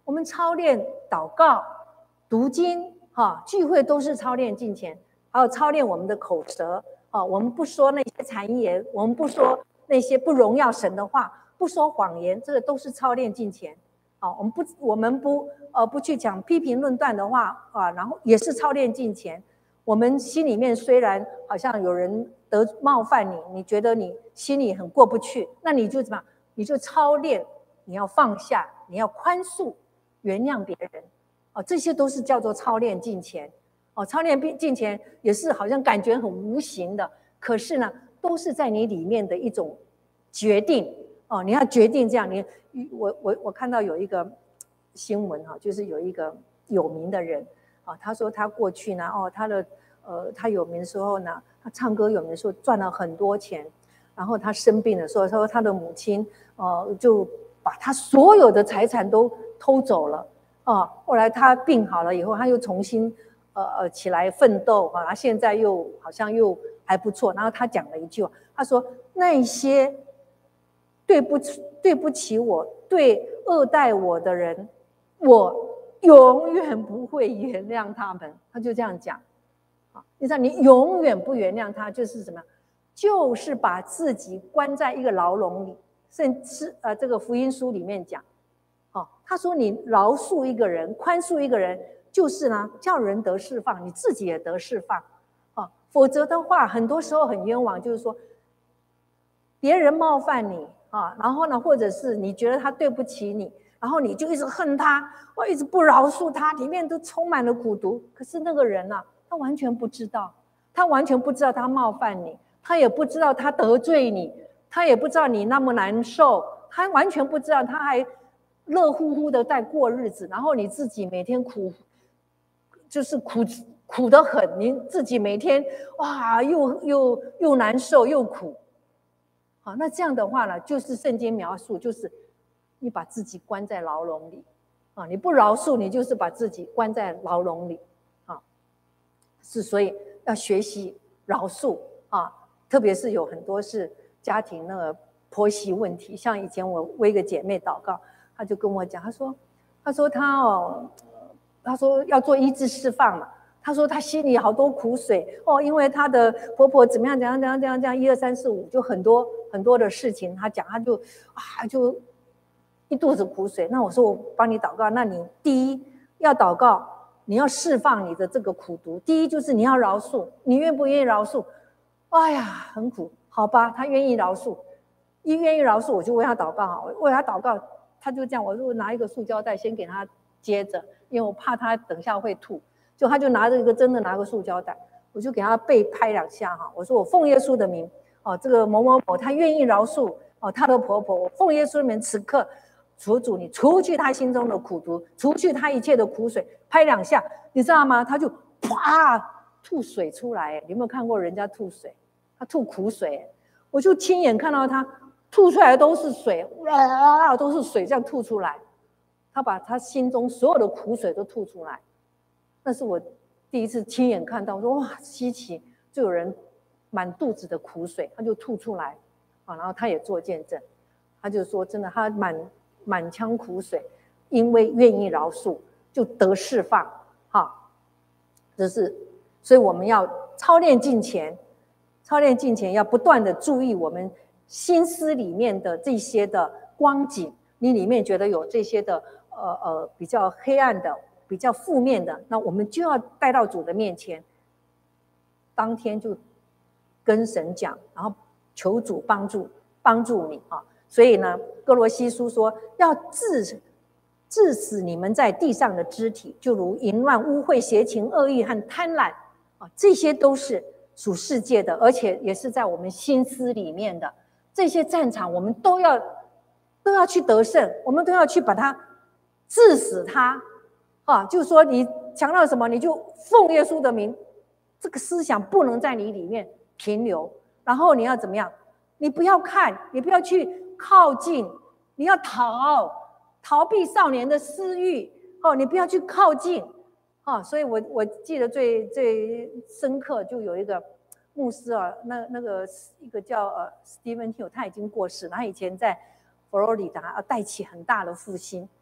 我们操练祷告、读经，哈，聚会都是操练敬虔，还有操练我们的口舌，啊，我们不说那些谗言，我们不说那些不荣耀神的话，不说谎言，这个都是操练敬虔。啊，我们不，我们不，呃，不去讲批评论断的话啊，然后也是操练敬虔。我们心里面虽然好像有人得冒犯你，你觉得你心里很过不去，那你就怎么样？你就操练，你要放下，你要宽恕、原谅别人。哦，这些都是叫做操练敬虔。哦，操练敬虔也是好像感觉很无形的，可是呢，都是在你里面的一种决定。哦，你要决定这样。你我我我看到有一个新闻哈，就是有一个有名的人啊，他说他过去呢，哦，他的呃他有名的时候呢，他唱歌有名的时候赚了很多钱，然后他生病的时候，他说他的母亲呃就把他所有的财产都偷走了啊。后来他病好了以后，他又重新呃呃起来奋斗啊，他现在又好像又还不错。然后他讲了一句话，他说那些对不起对不起我、对恶待我的人，我永远不会原谅他们。他就这样讲。你知道，你永远不原谅他，就是什么？就是把自己关在一个牢笼里。甚至呃，这个福音书里面讲，哦，他说你饶恕一个人、宽恕一个人，就是呢，叫人得释放，你自己也得释放。哦，否则的话，很多时候很冤枉，就是说别人冒犯你啊，然后呢，或者是你觉得他对不起你，然后你就一直恨他，我一直不饶恕他，里面都充满了苦毒。可是那个人啊，他完全不知道，他完全不知道他冒犯你，他也不知道他得罪你，他也不知道你那么难受，他完全不知道，他还乐乎乎的在过日子，然后你自己每天苦，就是苦苦得很，你自己每天哇，又又又难受又苦。好，那这样的话呢，就是圣经描述，就是你把自己关在牢笼里啊，你不饶恕，你就是把自己关在牢笼里啊。是，所以要学习饶恕啊，特别是有很多是家庭那个婆媳问题，像以前我为一个姐妹祷告，她就跟我讲，她说，她说她哦，她说要做医治释放嘛。她说她心里好多苦水哦，因为她的婆婆怎么样怎样怎样怎样怎样，一二三四五，就很多很多的事情，她讲，她就啊就一肚子苦水。那我说我帮你祷告，那你第一要祷告，你要释放你的这个苦毒。第一就是你要饶恕，你愿不愿意饶恕？哎呀，很苦，好吧，她愿意饶恕，一愿意饶恕，我就为她祷告好，为她祷告，她就这样，我就拿一个塑胶袋先给她接着，因为我怕她等下会吐。就他就拿着一个真的拿个塑胶袋，我就给他背拍两下哈。我说我奉耶稣的名，哦，这个某某某他愿意饶恕哦他的婆婆，我奉耶稣的名，此刻求主你除去他心中的苦毒，除去他一切的苦水，拍两下，你知道吗？他就啪吐水出来。你有没有看过人家吐水？他吐苦水，我就亲眼看到他吐出来都是水，哇，都是水这样吐出来。他把他心中所有的苦水都吐出来。那是我第一次亲眼看到，我说哇稀奇，就有人满肚子的苦水，他就吐出来啊，然后他也做见证，他就说真的，他满满腔苦水，因为愿意饶恕，就得释放。哈，这是，所以我们要操练敬虔，操练敬虔要不断的注意我们心思里面的这些的光景，你里面觉得有这些的呃呃比较黑暗的。比较负面的，那我们就要带到主的面前，当天就跟神讲，然后求主帮助帮助你啊。所以呢，哥罗西书说要治治死你们在地上的肢体，就如淫乱、污秽、邪情、恶欲和贪婪啊，这些都是属世界的，而且也是在我们心思里面的这些战场，我们都要都要去得胜，我们都要去把它治死它。啊，就是说你强调什么，你就奉耶稣的名，这个思想不能在你里面停留。然后你要怎么样？你不要看，你不要去靠近，你要逃，逃避少年的私欲。哦，你不要去靠近。啊，所以我我记得最最深刻，就有一个牧师啊，那那个一个叫呃 Stephen Hill， 他已经过世了，他以前在佛罗里达带起很大的复兴。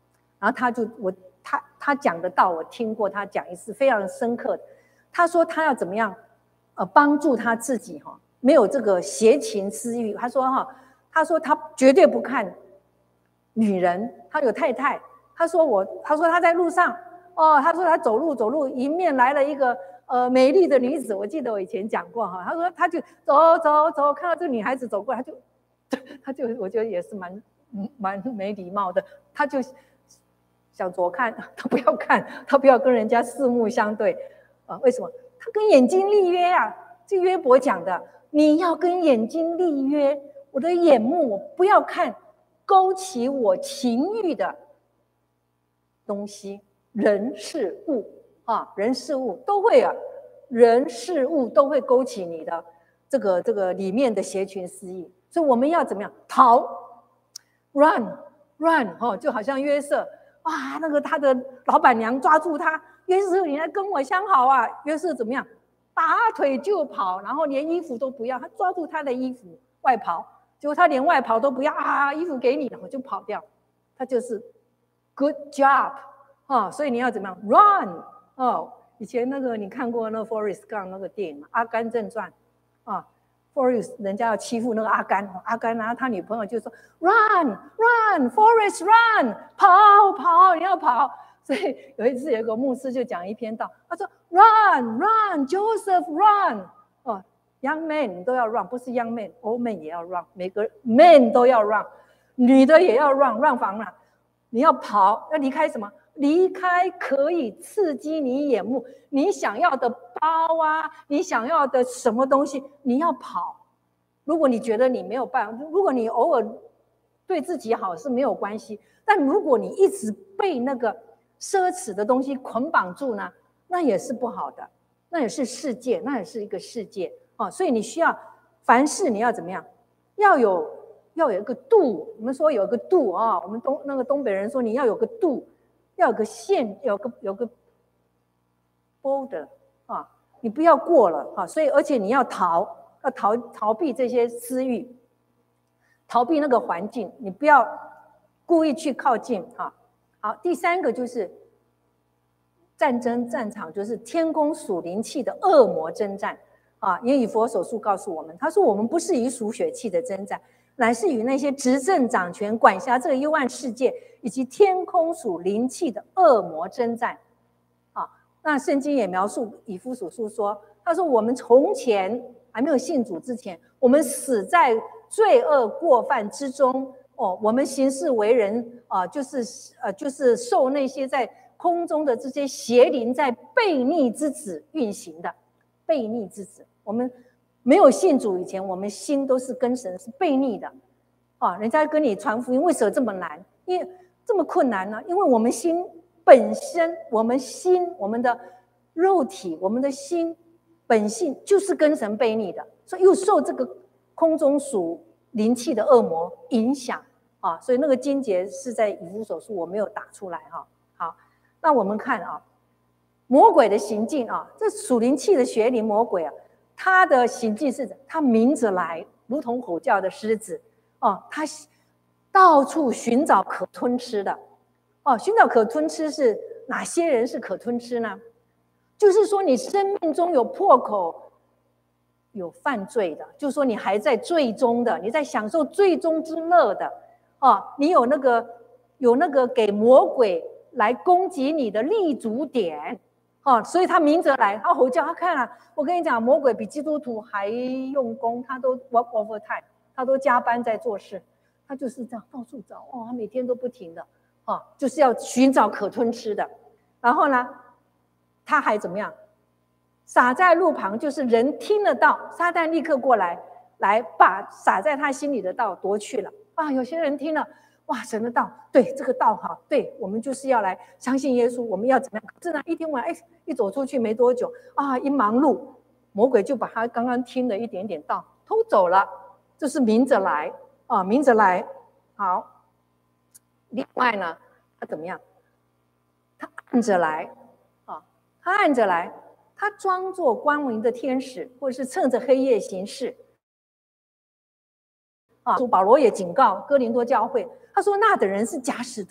然后他就我他他讲的道我听过，他讲一次非常深刻的。他说他要怎么样，呃，帮助他自己哈，没有这个邪情私欲。他说哈，他说他绝对不看女人，他有太太。他说我，他说他在路上哦，他说他走路走路，迎面来了一个呃美丽的女子，我记得我以前讲过哈。他说他就走走走，看到这个女孩子走过来，他就他就我觉得也是蛮蛮没礼貌的，他就想左看，他不要看，他不要跟人家四目相对。啊，为什么？他跟眼睛立约啊！这约伯讲的，你要跟眼睛立约，我的眼目我不要看勾起我情欲的东西，人事物啊，人事物都会啊，人事物都会勾起你的这个这个里面的邪情私欲，所以我们要怎么样逃 ？run run 哦，就好像约瑟哇，那个他的老板娘抓住他。约瑟，你来跟我相好啊！约瑟怎么样？拔腿就跑，然后连衣服都不要，他抓住他的衣服外袍，结果他连外袍都不要啊！衣服给你，然后就跑掉。他就是 good job 啊！所以你要怎么样 run 哦？以前那个你看过那个 Forrest Gump 那个电影吗？《阿甘正传》啊 ，Forrest 人家要欺负那个阿甘，阿甘然后他女朋友就说 run run Forrest run 跑跑，你要跑。所以有一次有一个牧师就讲一篇道，他说 Run Run Joseph Run 哦 ，Young man 都要 run， 不是 Young man Old man 也要 run， 每个 man 都要 run， 女的也要 run run 房了，你要跑，要离开什么？离开可以刺激你眼目，你想要的包啊，你想要的什么东西，你要跑。如果你觉得你没有办法，如果你偶尔对自己好是没有关系，但如果你一直被那个奢侈的东西捆绑住呢，那也是不好的，那也是世界，那也是一个世界哦。所以你需要凡事你要怎么样，要有要有一个度。我们说有一个度啊、哦，我们东那个东北人说你要有个度，要有个线，有个有个 border 啊，你不要过了啊。所以而且你要逃，要逃逃避这些私欲，逃避那个环境，你不要故意去靠近啊。好，第三个就是战争战场，就是天宫属灵气的恶魔征战啊。因为以弗所书告诉我们，他说我们不是以属血气的征战，乃是与那些执政掌权管辖这个幽暗世界以及天空属灵气的恶魔征战啊。那圣经也描述以弗所书说，他说我们从前还没有信主之前，我们死在罪恶过犯之中。哦，我们行事为人啊、呃，就是呃，就是受那些在空中的这些邪灵在悖逆之子运行的悖逆之子。我们没有信主以前，我们心都是跟神是悖逆的啊。人家跟你传福音，为什么这么难？因为这么困难呢？因为我们心本身，我们心，我们的肉体，我们的心本性就是跟神悖逆的，所以又受这个空中属灵气的恶魔影响啊，所以那个经节是在以弗所书，我没有打出来哈。好，那我们看啊，魔鬼的行径啊，这属灵气的邪灵魔鬼啊，他的行径是，他明着来，如同吼叫的狮子哦，他到处寻找可吞吃的哦。寻找可吞吃是哪些人是可吞吃呢？就是说你生命中有破口。有犯罪的，就是说你还在罪中的，你在享受罪中之乐的，哦，你有那个有那个给魔鬼来攻击你的立足点，哦，所以他明着来，他吼叫，他看啊，我跟你讲，魔鬼比基督徒还用功，他都 work overtime， 他都加班在做事，他就是这样到处找，哦，他每天都不停的，哦，就是要寻找可吞吃的，然后呢，他还怎么样？撒在路旁，就是人听得到，撒旦立刻过来，来把撒在他心里的道夺去了啊！有些人听了，哇，神的道，对这个道好，对我们就是要来相信耶稣，我们要怎么样？这样一听完，哎，一走出去没多久啊，一忙碌，魔鬼就把他刚刚听的一点点道偷走了，这是明着来啊，明着来。好，另外呢，他怎么样？他暗着来啊，他暗着来。他装作光明的天使，或者是趁着黑夜行事啊。保罗也警告哥林多教会，他说那的人是假使徒，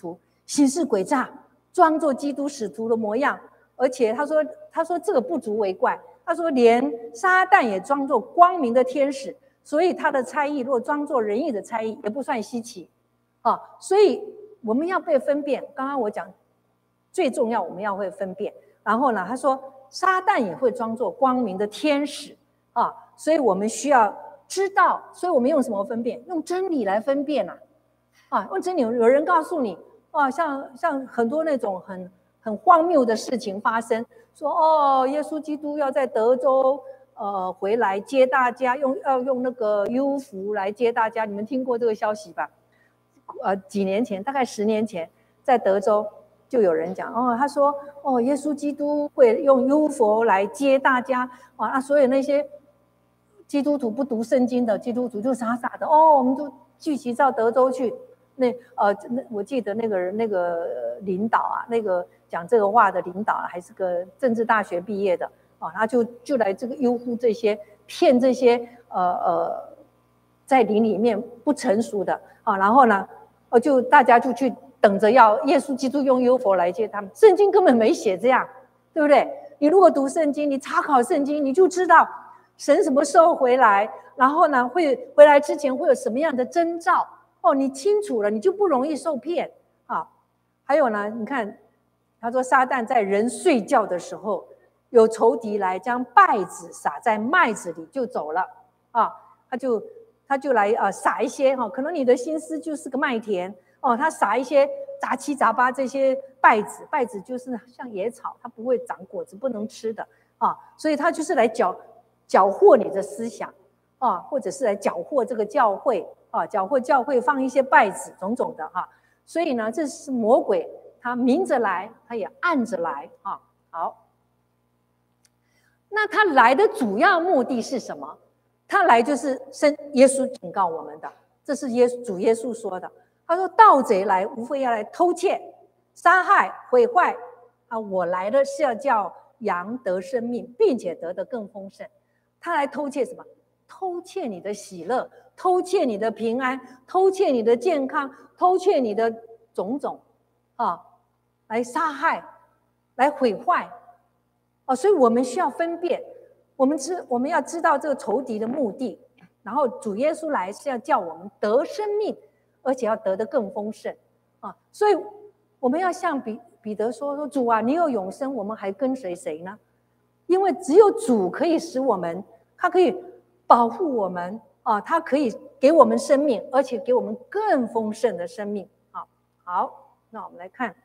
行事诡诈，装作基督使徒的模样。而且他说，他说这个不足为怪。他说，连撒旦也装作光明的天使，所以他的差役若装作仁义的差役，也不算稀奇。啊，所以我们要被分辨。刚刚我讲，最重要我们要会分辨。然后呢，他说撒旦也会装作光明的天使啊，所以我们需要知道。所以我们用什么分辨？用真理来分辨啊！啊，用真理。有人告诉你，啊，像像很多那种很。很荒谬的事情发生，说哦，耶稣基督要在德州呃回来接大家，用要用那个 U 服来接大家，你们听过这个消息吧？呃，几年前，大概十年前，在德州就有人讲哦，他说哦，耶稣基督会用 U 服来接大家啊，那所以那些基督徒不读圣经的基督徒就傻傻的哦，我们就聚集到德州去。那呃，那我记得那个人那个领导啊，那个讲这个话的领导、啊、还是个政治大学毕业的啊，他就就来这个优呼这些骗这些呃呃在灵里面不成熟的啊，然后呢，呃就大家就去等着要耶稣基督用幽佛来接他们，圣经根本没写这样，对不对？你如果读圣经，你查考圣经，你就知道神什么时候回来，然后呢会回来之前会有什么样的征兆。哦，你清楚了，你就不容易受骗啊。还有呢，你看，他说撒旦在人睡觉的时候，有仇敌来将稗子撒在麦子里就走了啊，他就他就来呃撒一些哈、哦，可能你的心思就是个麦田哦，他撒一些杂七杂八这些稗子，稗子就是像野草，它不会长果子，不能吃的啊，所以他就是来搅搅和你的思想啊，或者是来搅和这个教会。啊，搅和教会放一些稗子，种种的哈、啊，所以呢，这是魔鬼，他明着来，他也暗着来啊。好，那他来的主要目的是什么？他来就是生耶稣警告我们的，这是耶主耶稣说的。他说：“盗贼来，无非要来偷窃、杀害、毁坏啊！我来的是要叫羊得生命，并且得的更丰盛。”他来偷窃什么？偷窃你的喜乐，偷窃你的平安，偷窃你的健康，偷窃你的种种啊，来杀害，来毁坏啊！所以我们需要分辨，我们知我们要知道这个仇敌的目的，然后主耶稣来是要叫我们得生命，而且要得的更丰盛啊！所以我们要向彼彼得说说，主啊，你有永生，我们还跟随谁呢？因为只有主可以使我们，他可以保护我们啊，他可以给我们生命，而且给我们更丰盛的生命啊。好，那我们来看，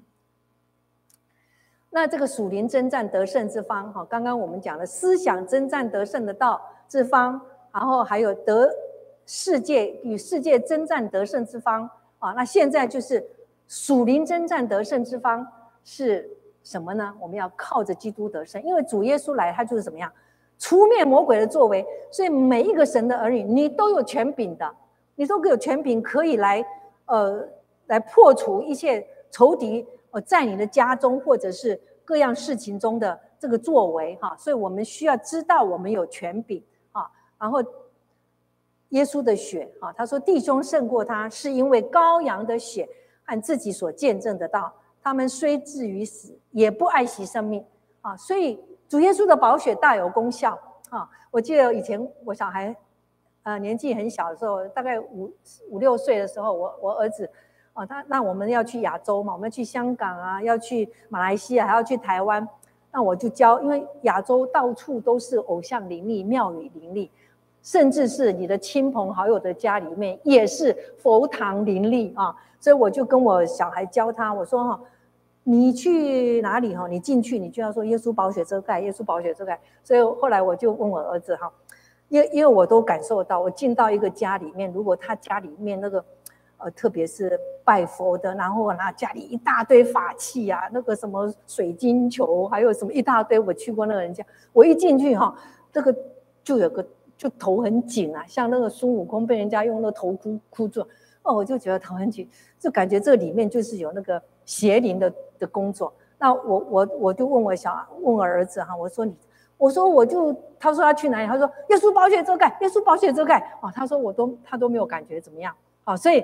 那这个属灵征战得胜之方哈，刚刚我们讲了思想征战得胜的道之方，然后还有得世界与世界征战得胜之方啊。那现在就是属灵征战得胜之方是什么呢？我们要靠着基督得胜，因为主耶稣来，他就是怎么样？除灭魔鬼的作为，所以每一个神的儿女，你都有权柄的，你都有权柄可以来，呃，来破除一切仇敌，呃，在你的家中或者是各样事情中的这个作为哈。所以我们需要知道我们有权柄啊。然后耶稣的血啊，他说弟兄胜过他，是因为羔羊的血和自己所见证的道，他们虽至于死，也不爱惜生命啊。所以主耶稣的宝血大有功效啊！我记得以前我小孩，呃，年纪很小的时候，大概五五六岁的时候，我我儿子，啊，他那我们要去亚洲嘛，我们要去香港啊，要去马来西亚，还要去台湾，那我就教，因为亚洲到处都是偶像林立、庙宇林立，甚至是你的亲朋好友的家里面也是佛堂林立啊，所以我就跟我小孩教他，我说哈。你去哪里哈？你进去，你就要说耶稣宝血遮盖，耶稣宝血遮盖。所以后来我就问我儿子哈，因为因为我都感受到，我进到一个家里面，如果他家里面那个，呃，特别是拜佛的，然后那家里一大堆法器啊，那个什么水晶球，还有什么一大堆，我去过那个人家，我一进去哈，这个就有个就头很紧啊，像那个孙悟空被人家用那个头箍箍住。哦，我就觉得头很紧，就感觉这里面就是有那个邪灵的的工作。那我我我就问我小问我儿子哈，我说你，我说我就他说他去哪里，他说耶稣宝血遮盖，耶稣宝血遮盖啊，他说我都他都没有感觉怎么样啊，所以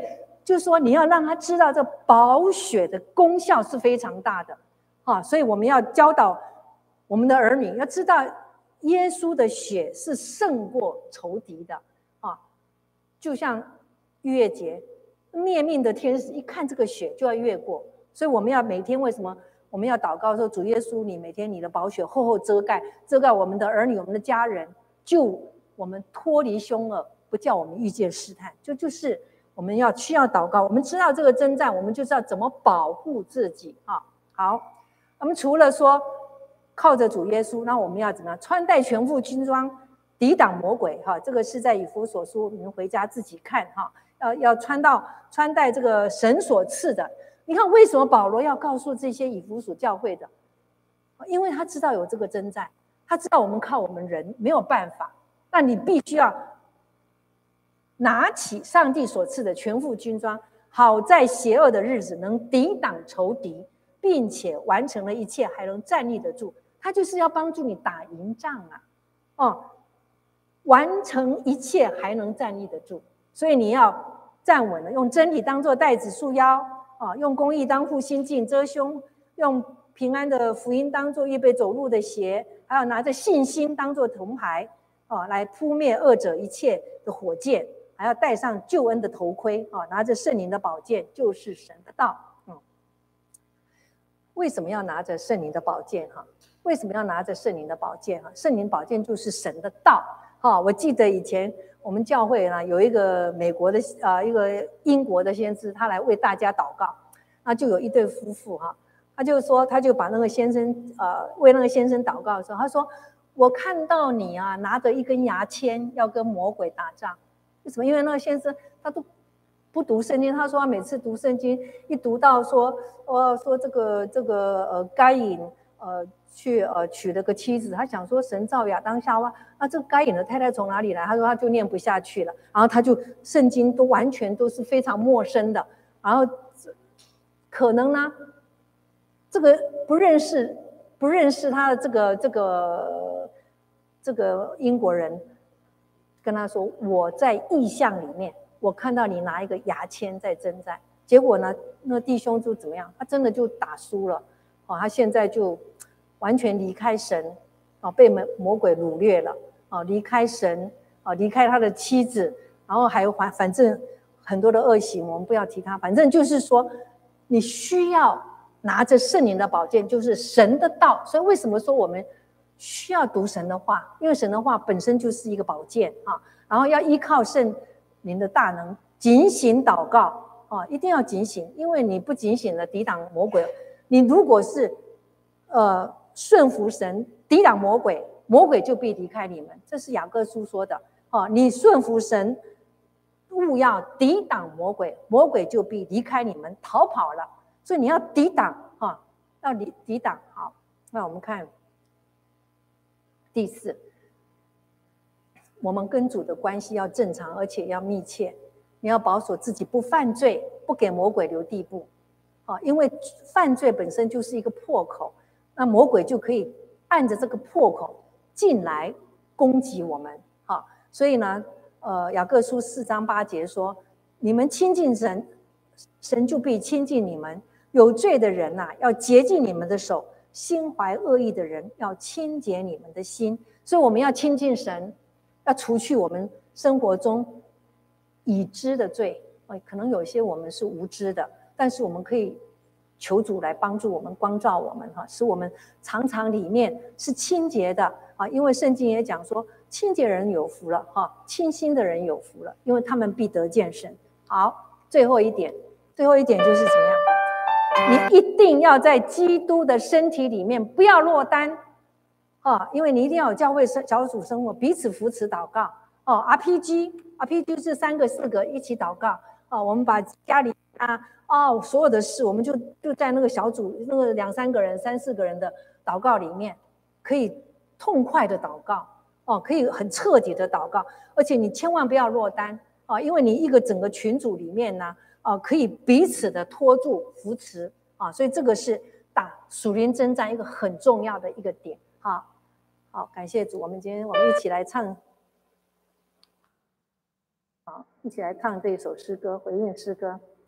就是说你要让他知道这宝血的功效是非常大的啊，所以我们要教导我们的儿女要知道耶稣的血是胜过仇敌的啊，就像逾越节灭命的天使一看这个血就要越过，所以我们要每天为什么我们要祷告说主耶稣，你每天你的宝血厚厚遮盖遮盖我们的儿女我们的家人，救我们脱离凶恶，不叫我们遇见试探，就就是我们要需要祷告，我们知道这个征战，我们就知道怎么保护自己啊。好，我们除了说靠着主耶稣，那我们要怎么样？穿戴全副军装，抵挡魔鬼哈。这个是在以弗所书，你们回家自己看哈。要要穿到穿戴这个神所赐的。你看为什么保罗要告诉这些以弗所教会的？因为他知道有这个征战，他知道我们靠我们人没有办法，那你必须要拿起上帝所赐的全副军装，好在邪恶的日子能抵挡仇敌，并且完成了一切还能站立得住。他就是要帮助你打赢仗啊，哦，完成一切还能站立得住。所以你要站稳了，用真理当作带子束腰，哦，用公义当护心镜遮胸，用平安的福音当作预备走路的鞋，还要拿着信心当作铜牌，哦，来扑灭恶者一切的火箭，还要戴上救恩的头盔，哦，拿着圣灵的宝剑，就是神的道。嗯，为什么要拿着圣灵的宝剑？哈，为什么要拿着圣灵的宝剑？哈，圣灵宝剑就是神的道。哈，我记得以前我们教会呢有一个美国的啊、呃、一个英国的先知，他来为大家祷告，那就有一对夫妇哈，他就说他就把那个先生呃为那个先生祷告的时候，他说我看到你啊拿着一根牙签要跟魔鬼打仗，为什么？因为那个先生他都不读圣经，他说他每次读圣经一读到说哦说这个这个呃该隐呃去呃娶了个妻子，他想说神造亚当夏娃，那这个该隐的太太从哪里来？他说他就念不下去了，然后他就圣经都完全都是非常陌生的，然后可能呢这个不认识不认识他的这个这个这个英国人跟他说，我在异象里面我看到你拿一个牙签在征战，结果呢那弟兄就怎么样？他真的就打输了，哦，他现在就完全离开神，哦，被魔鬼掳掠了，哦，离开神，哦，离开他的妻子，然后还有反正很多的恶行，我们不要提他，反正就是说你需要拿着圣灵的宝剑，就是神的道。所以为什么说我们需要读神的话？因为神的话本身就是一个宝剑啊，然后要依靠圣灵的大能，警醒祷告啊，一定要警醒，因为你不警醒了，抵挡魔鬼。你如果是呃顺服神，抵挡魔鬼，魔鬼就必离开你们。这是雅各书说的啊，你顺服神，务要抵挡魔鬼，魔鬼就必离开你们，逃跑了。所以你要抵挡啊，要抵抵挡。好，那我们看第四，我们跟主的关系要正常，而且要密切。你要保守自己不犯罪，不给魔鬼留地步。啊，因为犯罪本身就是一个破口，那魔鬼就可以按着这个破口进来攻击我们。啊，所以呢，呃，雅各书四章八节说：“你们亲近神，神就必亲近你们。有罪的人呐、啊，要洁净你们的手；心怀恶意的人要清洁你们的心。”所以我们要亲近神，要除去我们生活中已知的罪。可能有些我们是无知的，但是我们可以求主来帮助我们，光照我们，使我们常常里面是清洁的。因为圣经也讲说，清洁人有福了，清心的人有福了，因为他们必得见神。好，最后一点，最后一点就是怎么样？你一定要在基督的身体里面，不要落单，因为你一定要有教会小组生活，彼此扶持祷告。R P G R P G 是三个四个一起祷告。哦，我们把家里啊，哦，所有的事，我们就就在那个小组，那个两三个人、三四个人的祷告里面，可以痛快的祷告，哦，可以很彻底的祷告，而且你千万不要落单啊，因为你一个整个群组里面呢，啊，可以彼此的拖住、扶持啊，所以这个是打属灵征战一个很重要的一个点。好，好，感谢主，我们今天我们一起来唱。好，一起来唱这一首诗歌，回应诗歌。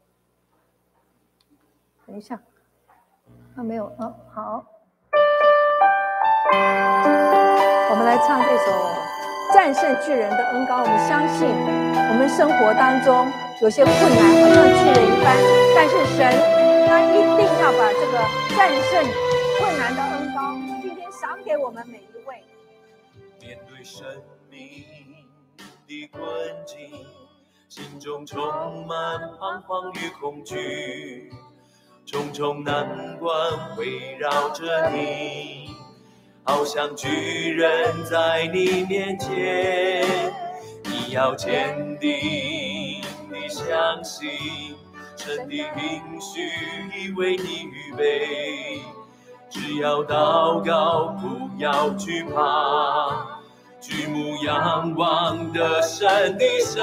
等一下，啊没有，哦好，我们来唱这首《战胜巨人的恩膏》。我们相信，我们生活当中有些困难，好像巨人一般，但是神他一定要把这个战胜困难的恩膏，今天赏给我们每一位。 面对生命的困境，心中充满彷徨与恐惧，重重难关围绕着你，好像巨人在你面前。你要坚定地相信，神的应许已为你预备。只要祷告，不要惧怕，举目仰望的神的神，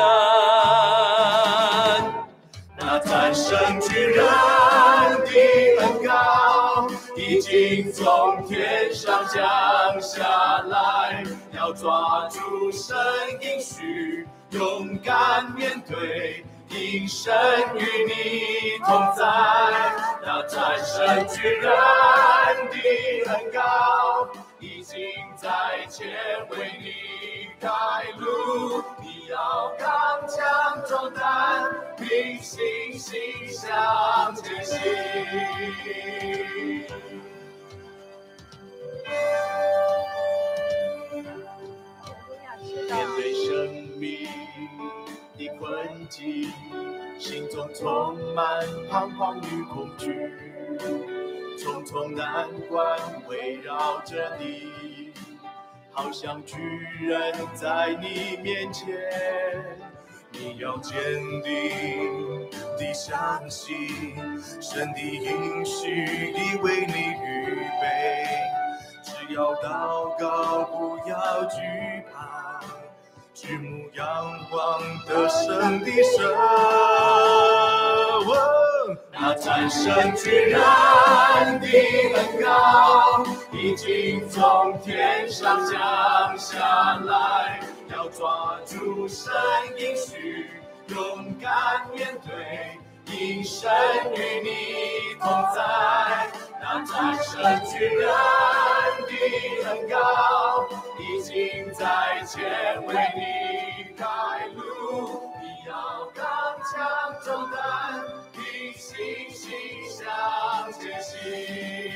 那战胜巨人的恩膏已经从天上降下来，要抓住神应许，勇敢面对，因神与你同在。那战胜巨人的恩膏已经在前为你开路，你要刚强壮胆，凭信心向前行。面对生命的困境，心中充满彷徨与恐惧，重重难关围绕着你，好像巨人在你面前。你要坚定地相信，神的应许已为你预备。只要祷告，不要惧怕，举目仰望的神的神，那战胜巨人的恩膏已经从天上降下来，要抓住神应许，勇敢面对，因神与你同在。那战胜巨人的恩膏已经在前为你开路，你要刚强壮胆，凭信心向前行。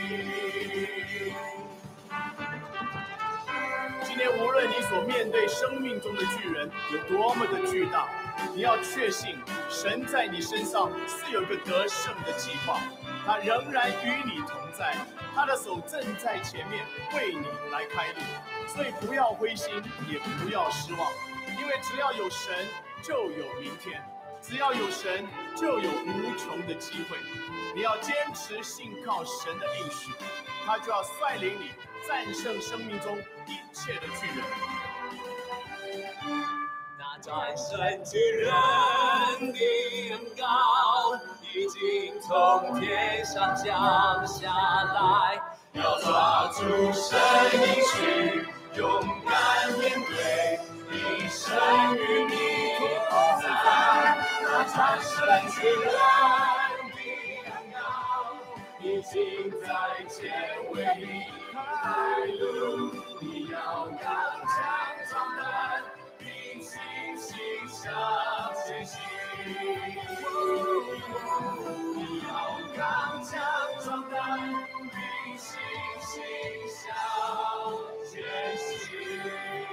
今天无论你所面对生命中的巨人有多么的巨大，你要确信神在你身上是有个得胜的计划，他仍然与你同在，他的手正在前面为你来开路。所以不要灰心，也不要失望，因为只要有神就有明天，只要有神就有无穷的机会。你要坚持信靠神的应许，他就要率领你战胜生命中一切的巨人。 那战胜巨人的恩膏已经从天上降下来，要抓住神应许，勇敢面对，因神与你同在。那战胜巨人的恩膏已经在前为你开路，你要刚强壮胆，凭信心向前行。你要刚强壮胆，凭信心向前行。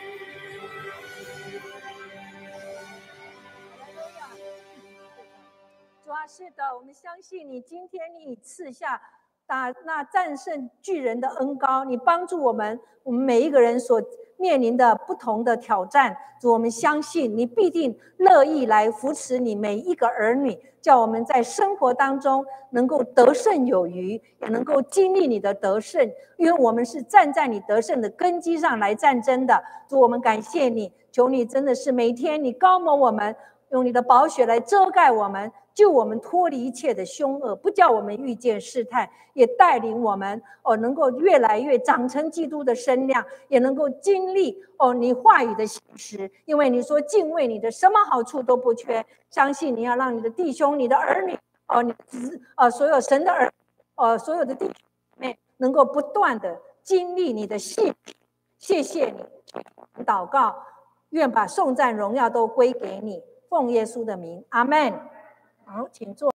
主啊，是的，我们相信你，今天你赐下打那战胜巨人的恩膏，你帮助我们，我们每一个人所面临的不同的挑战，主，我们相信你必定乐意来扶持你每一个儿女，叫我们在生活当中能够得胜有余，也能够经历你的得胜，因为我们是站在你得胜的根基上来战争的。主，我们感谢你，求你真的是每天你高摩我们，用你的宝血来遮盖我们，救我们脱离一切的凶恶，不叫我们遇见试探，也带领我们哦，能够越来越长成基督的身量，也能够经历哦你话语的信实。因为你说敬畏你的什么好处都不缺，相信你要让你的弟兄、你的儿女哦，你只呃所有神的儿，呃所有的弟兄妹能够不断的经历你的信，谢谢你，祷告，愿把颂赞荣耀都归给你，奉耶稣的名，阿们。好，请坐。